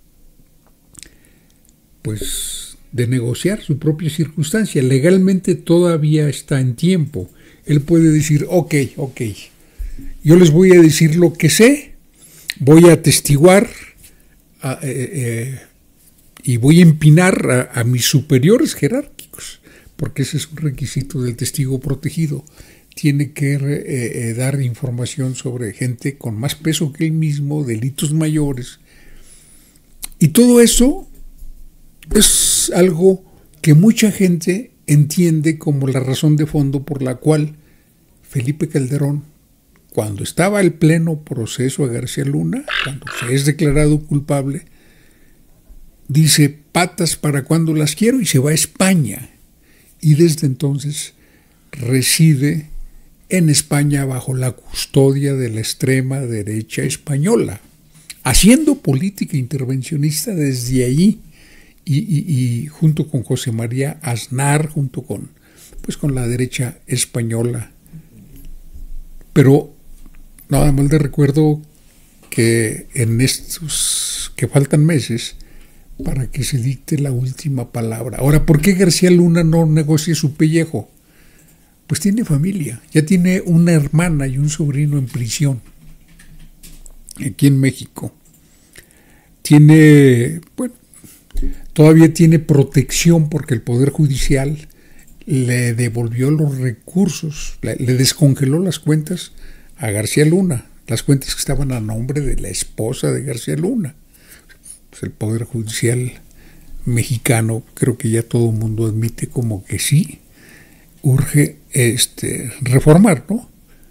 pues, de negociar su propia circunstancia. Legalmente todavía está en tiempo. Él puede decir, ok, ok, yo les voy a decir lo que sé, voy a atestiguar a, eh, eh, y voy a empinar a, a mis superiores jerárquicos, porque ese es un requisito del testigo protegido. Tiene que eh, eh, dar información sobre gente con más peso que él mismo, delitos mayores. Y todo eso es algo que mucha gente entiende como la razón de fondo por la cual Felipe Calderón, cuando estaba el pleno proceso a García Luna, cuando se es declarado culpable, dice patas para cuando las quiero y se va a España. Y desde entonces reside en España bajo la custodia de la extrema derecha española, haciendo política intervencionista desde allí y, y, y junto con José María Aznar, junto con, pues, con la derecha española. Pero nada más le recuerdo que en estos que faltan meses para que se dicte la última palabra. Ahora, ¿por qué García Luna no negocia su pellejo? Pues tiene familia, ya tiene una hermana y un sobrino en prisión, aquí en México. Tiene, bueno, todavía tiene protección porque el Poder Judicial le devolvió los recursos, le, le descongeló las cuentas a García Luna, las cuentas que estaban a nombre de la esposa de García Luna. Pues el Poder Judicial mexicano, creo que ya todo el mundo admite como que sí, urge este, reformar, ¿no?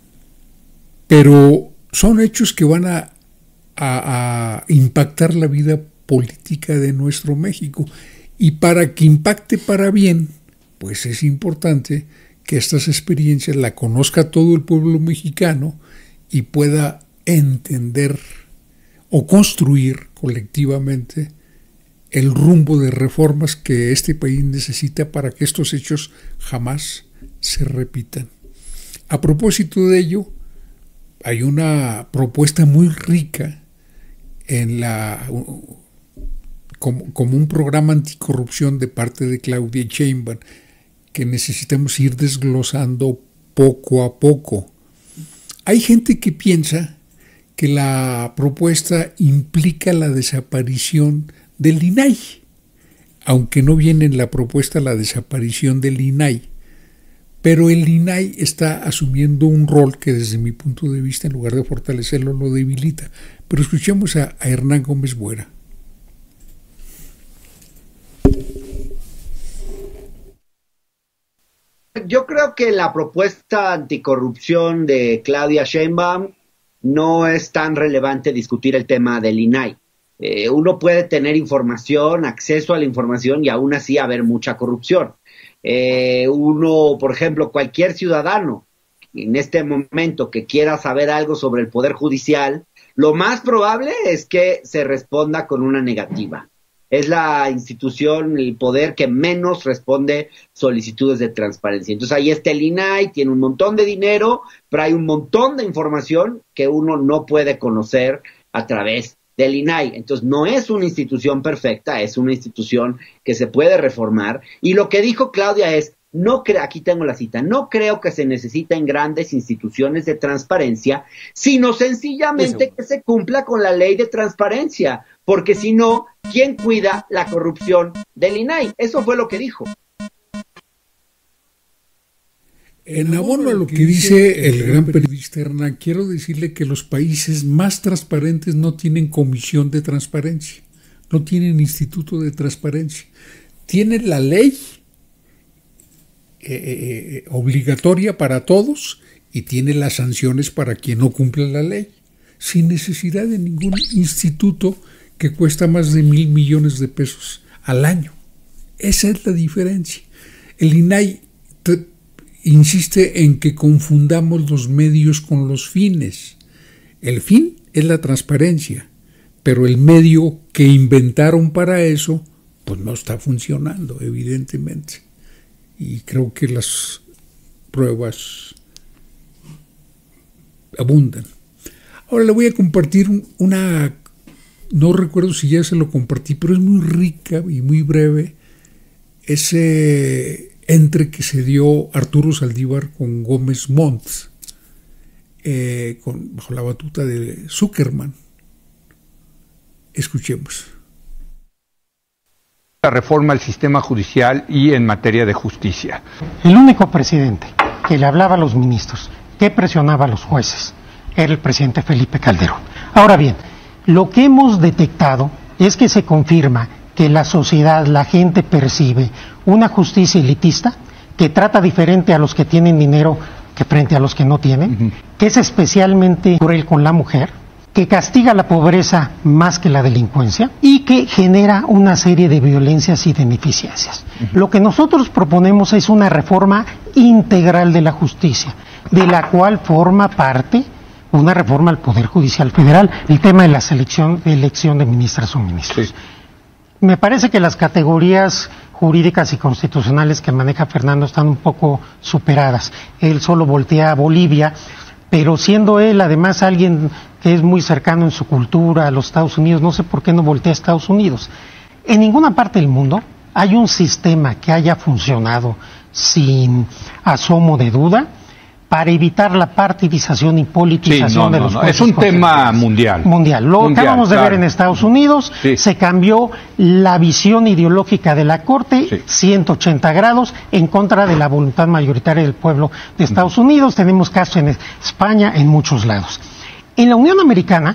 Pero son hechos que van a, a, a impactar la vida política de nuestro México. Y para que impacte para bien, pues es importante que estas experiencias la conozca todo el pueblo mexicano y pueda entender o construir colectivamente el rumbo de reformas que este país necesita para que estos hechos jamás se repitan. A propósito de ello, hay una propuesta muy rica en la como, como un programa anticorrupción de parte de Claudia Sheinbaum que necesitamos ir desglosando poco a poco. Hay gente que piensa que la propuesta implica la desaparición del I N A I, aunque no viene en la propuesta la desaparición del I N A I, pero el I N A I está asumiendo un rol que desde mi punto de vista, en lugar de fortalecerlo, lo debilita. Pero escuchemos a, a Hernán Gómez Buera.
Yo creo que la propuesta anticorrupción de Claudia Sheinbaum no es tan relevante discutir el tema del I N A I. Eh, uno puede tener información, acceso a la información y aún así haber mucha corrupción. Eh, uno, por ejemplo, cualquier ciudadano en este momento que quiera saber algo sobre el Poder Judicial, lo más probable es que se responda con una negativa. Es la institución, el poder que menos responde solicitudes de transparencia. Entonces ahí está el I N A I, tiene un montón de dinero, pero hay un montón de información que uno no puede conocer a través del I N A I. Entonces no es una institución perfecta, es una institución que se puede reformar. Y lo que dijo Claudia es, no cre- aquí tengo la cita, no creo que se necesiten grandes instituciones de transparencia, sino sencillamente Eso. que se cumpla con la ley de transparencia, porque si no, ¿quién cuida la corrupción del I N A I? Eso fue lo que dijo.
En abono a lo que dice el gran periodista Hernán, quiero decirle que los países más transparentes no tienen comisión de transparencia, no tienen instituto de transparencia. tiene la ley eh, eh, obligatoria para todos y tiene las sanciones para quien no cumple la ley, sin necesidad de ningún instituto que cuesta más de mil millones de pesos al año. Esa es la diferencia. El I N A I te, insiste en que confundamos los medios con los fines. El fin es la transparencia, pero el medio que inventaron para eso, pues no está funcionando, evidentemente. Y creo que las pruebas abundan. Ahora le voy a compartir una, no recuerdo si ya se lo compartí, pero es muy rica y muy breve, ese entre que se dio Arturo Saldívar con Gómez Montt, eh, con, bajo la batuta de Zuckerman. Escuchemos.
La reforma al sistema judicial y en materia de justicia.
El único presidente que le hablaba a los ministros, que presionaba a los jueces, era el presidente Felipe Calderón. Ahora bien, lo que hemos detectado es que se confirma que la sociedad, la gente percibe una justicia elitista que trata diferente a los que tienen dinero que frente a los que no tienen, uh-huh. que es especialmente cruel con la mujer, que castiga la pobreza más que la delincuencia y que genera una serie de violencias y de ineficiencias. Uh-huh. Lo que nosotros proponemos es una reforma integral de la justicia, de la cual forma parte una reforma al Poder Judicial Federal, el tema de la selección, de elección de ministras o ministros. Sí. Me parece que las categorías jurídicas y constitucionales que maneja Fernando están un poco superadas. Él solo voltea a Bolivia, pero siendo él además alguien que es muy cercano en su cultura a los Estados Unidos, no sé por qué no voltea a Estados Unidos. En ninguna parte del mundo hay un sistema que haya funcionado sin asomo de duda para evitar la partidización y politización sí, no, de los
no, no. Es un tema mundial.
Mundial. Lo mundial, acabamos de claro. ver en Estados Unidos, sí. se cambió la visión ideológica de la Corte, sí. ciento ochenta grados, en contra de la voluntad mayoritaria del pueblo de Estados mm. Unidos. Tenemos casos en España, en muchos lados. En la Unión Americana,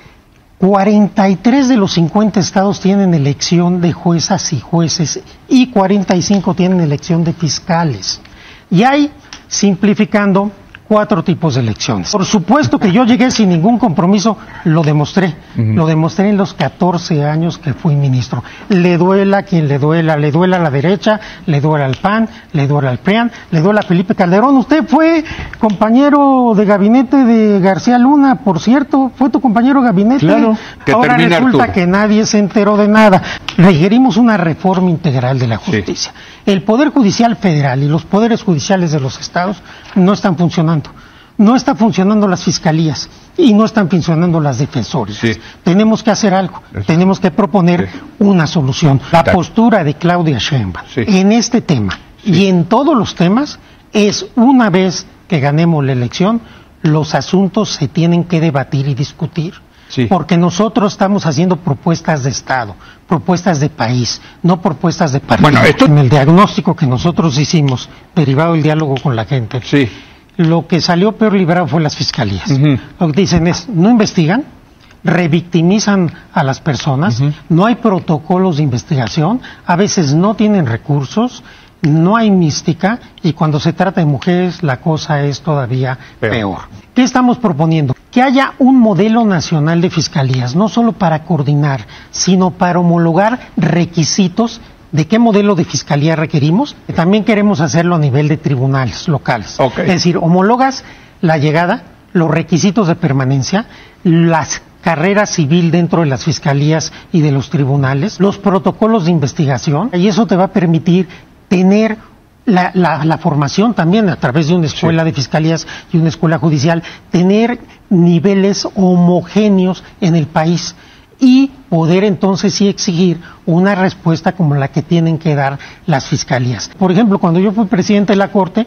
cuarenta y tres de los cincuenta estados tienen elección de juezas y jueces y cuarenta y cinco tienen elección de fiscales. Y hay, simplificando, cuatro tipos de elecciones. Por supuesto que yo llegué sin ningún compromiso, lo demostré, uh-huh. lo demostré en los catorce años que fui ministro. Le duela a quien le duela, le duela a la derecha, le duela al P A N, le duela al P R I A N, le duela a Felipe Calderón. Usted fue compañero de gabinete de García Luna, por cierto, fue tu compañero de gabinete.
Claro, que
ahora
termina
resulta
Arturo.
que nadie se enteró de nada. Requerimos una reforma integral de la justicia. Sí. El Poder Judicial Federal y los poderes judiciales de los estados no están funcionando. No están funcionando las fiscalías y no están funcionando las defensorías. Sí. Tenemos que hacer algo, sí. tenemos que proponer sí. una solución. La Está. postura de Claudia Sheinbaum sí. en este tema sí. y en todos los temas es, una vez que ganemos la elección, los asuntos se tienen que debatir y discutir. Sí. Porque nosotros estamos haciendo propuestas de Estado, propuestas de país, no propuestas de partido. Bueno, esto... En el diagnóstico que nosotros hicimos, derivado del diálogo con la gente, sí. lo que salió peor librado fue las fiscalías. Uh-huh. Lo que dicen es, no investigan, revictimizan a las personas, uh-huh. no hay protocolos de investigación, a veces no tienen recursos, no hay mística, y cuando se trata de mujeres la cosa es todavía peor. peor. ¿Qué estamos proponiendo? Que haya un modelo nacional de fiscalías, no solo para coordinar, sino para homologar requisitos de qué modelo de fiscalía requerimos. También queremos hacerlo a nivel de tribunales locales. Okay. Es decir, homologas la llegada, los requisitos de permanencia, las carrera civil dentro de las fiscalías y de los tribunales, los protocolos de investigación, y eso te va a permitir tener la, la, la formación también a través de una escuela sí. de fiscalías y una escuela judicial, tener niveles homogéneos en el país y poder entonces sí exigir una respuesta como la que tienen que dar las fiscalías. Por ejemplo, cuando yo fui presidente de la Corte,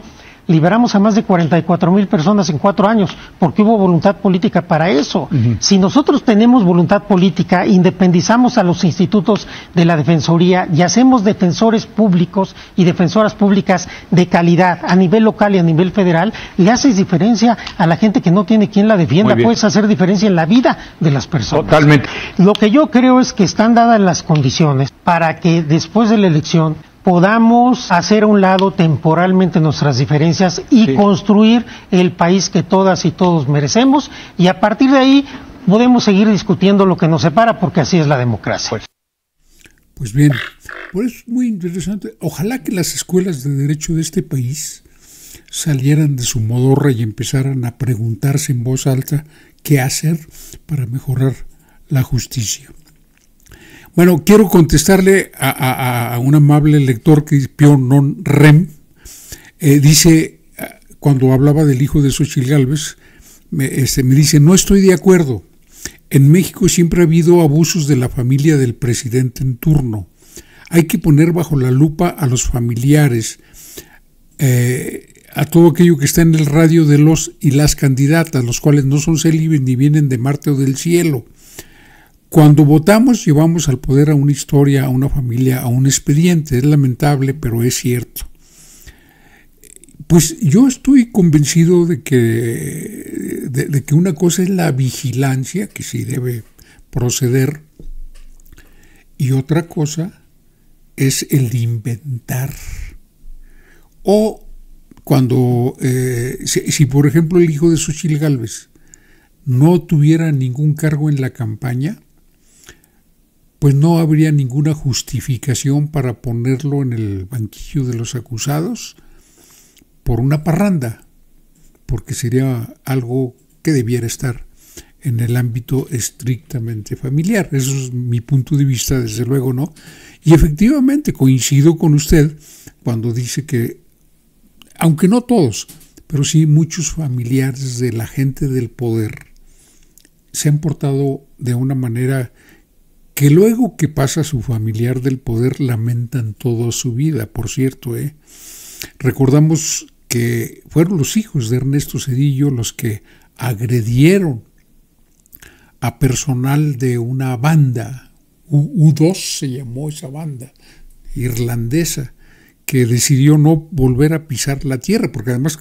liberamos a más de cuarenta y cuatro mil personas en cuatro años, porque hubo voluntad política para eso. Uh-huh. Si nosotros tenemos voluntad política, independizamos a los institutos de la Defensoría y hacemos defensores públicos y defensoras públicas de calidad a nivel local y a nivel federal, le haces diferencia a la gente que no tiene quien la defienda, puedes hacer diferencia en la vida de las personas.
Totalmente.
Lo que yo creo es que están dadas las condiciones para que después de la elección podamos hacer a un lado temporalmente nuestras diferencias y sí. construir el país que todas y todos merecemos, y a partir de ahí podemos seguir discutiendo lo que nos separa, porque así es la democracia.
Pues, pues bien, pues es muy interesante. Ojalá que las escuelas de derecho de este país salieran de su modorra y empezaran a preguntarse en voz alta qué hacer para mejorar la justicia. Bueno, quiero contestarle a, a, a un amable lector que es Pio Non Rem. Eh, dice, cuando hablaba del hijo de Xóchitl Gálvez, me, este, me dice, no estoy de acuerdo. En México siempre ha habido abusos de la familia del presidente en turno. Hay que poner bajo la lupa a los familiares, eh, a todo aquello que está en el radio de los y las candidatas, los cuales no son célibes ni vienen de Marte o del cielo. Cuando votamos llevamos al poder a una historia, a una familia, a un expediente. Es lamentable, pero es cierto. Pues yo estoy convencido de que, de, de que una cosa es la vigilancia, que sí debe proceder, y otra cosa es el inventar. O cuando, eh, si, si por ejemplo el hijo de Xóchitl Gálvez no tuviera ningún cargo en la campaña, pues no habría ninguna justificación para ponerlo en el banquillo de los acusados por una parranda, porque sería algo que debiera estar en el ámbito estrictamente familiar. Eso es mi punto de vista, desde luego, ¿no? Y efectivamente coincido con usted cuando dice que, aunque no todos, pero sí muchos familiares de la gente del poder se han portado de una manera que luego que pasa su familiar del poder lamentan toda su vida. Por cierto, ¿eh? recordamos que fueron los hijos de Ernesto Zedillo los que agredieron a personal de una banda, U dos se llamó esa banda, irlandesa, que decidió no volver a pisar la tierra, porque además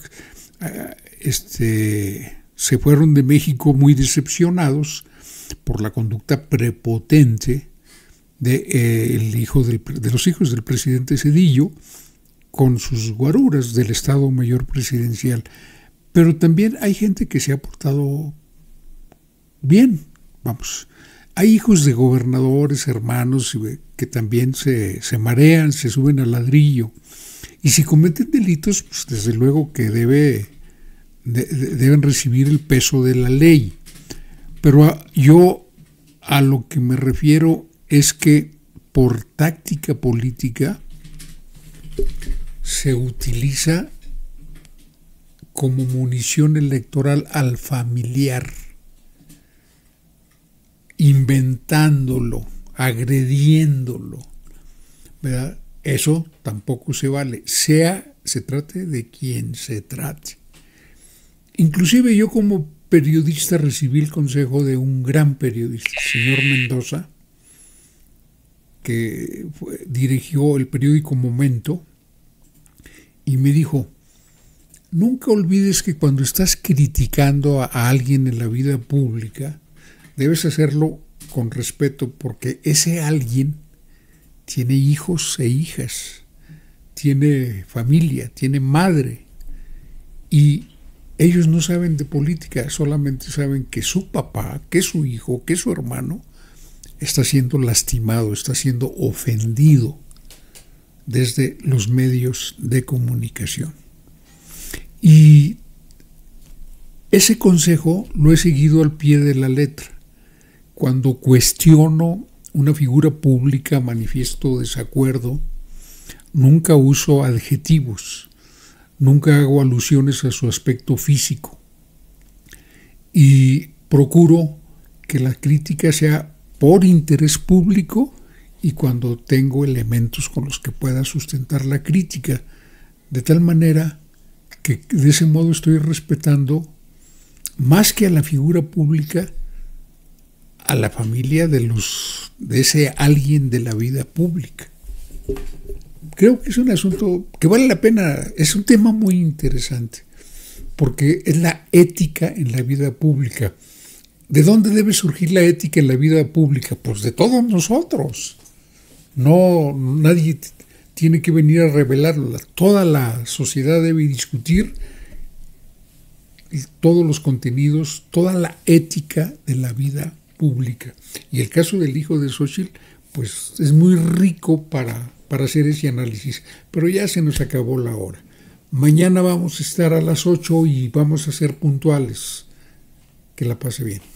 este, se fueron de México muy decepcionados por la conducta prepotente de, eh, el hijo del, de los hijos del presidente Zedillo con sus guaruras del Estado Mayor Presidencial. Pero también hay gente que se ha portado bien, vamos. Hay hijos de gobernadores, hermanos, que también se, se marean, se suben al ladrillo. Y si cometen delitos, pues desde luego que debe, de, de, deben recibir el peso de la ley. Pero a, yo a lo que me refiero es que por táctica política se utiliza como munición electoral al familiar, inventándolo, agrediéndolo, ¿verdad? Eso tampoco se vale, sea se trate de quien se trate. Inclusive yo como periodista recibí el consejo de un gran periodista, el señor Mendoza, que fue, dirigió el periódico Momento, y me dijo: nunca olvides que cuando estás criticando a, a alguien en la vida pública, debes hacerlo con respeto, porque ese alguien tiene hijos e hijas, tiene familia, tiene madre, y ellos no saben de política, solamente saben que su papá, que su hijo, que su hermano está siendo lastimado, está siendo ofendido desde los medios de comunicación. Y ese consejo lo he seguido al pie de la letra. Cuando cuestiono una figura pública, manifiesto desacuerdo, nunca uso adjetivos, nunca hago alusiones a su aspecto físico, y procuro que la crítica sea por interés público y cuando tengo elementos con los que pueda sustentar la crítica, de tal manera porque de ese modo estoy respetando más que a la figura pública, a la familia de los de ese alguien de la vida pública. Creo que es un asunto que vale la pena, es un tema muy interesante, porque es la ética en la vida pública. ¿De dónde debe surgir la ética en la vida pública? Pues de todos nosotros. No, nadie tiene que venir a revelarlo. Toda la sociedad debe discutir todos los contenidos, toda la ética de la vida pública. Y el caso del hijo de Xóchitl, pues es muy rico para, para hacer ese análisis. Pero ya se nos acabó la hora. Mañana vamos a estar a las ocho y vamos a ser puntuales. Que la pase bien.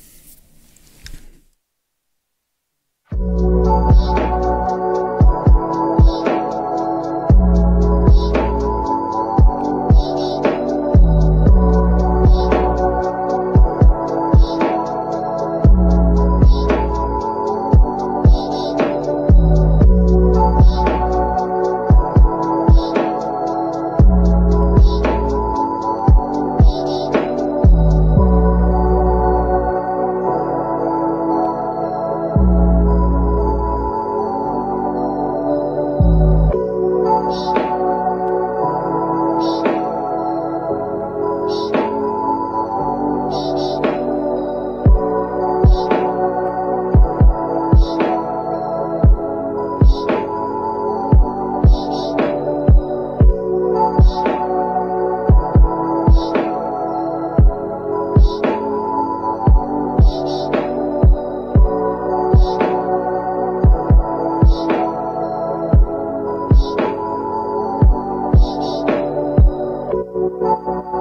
Thank you.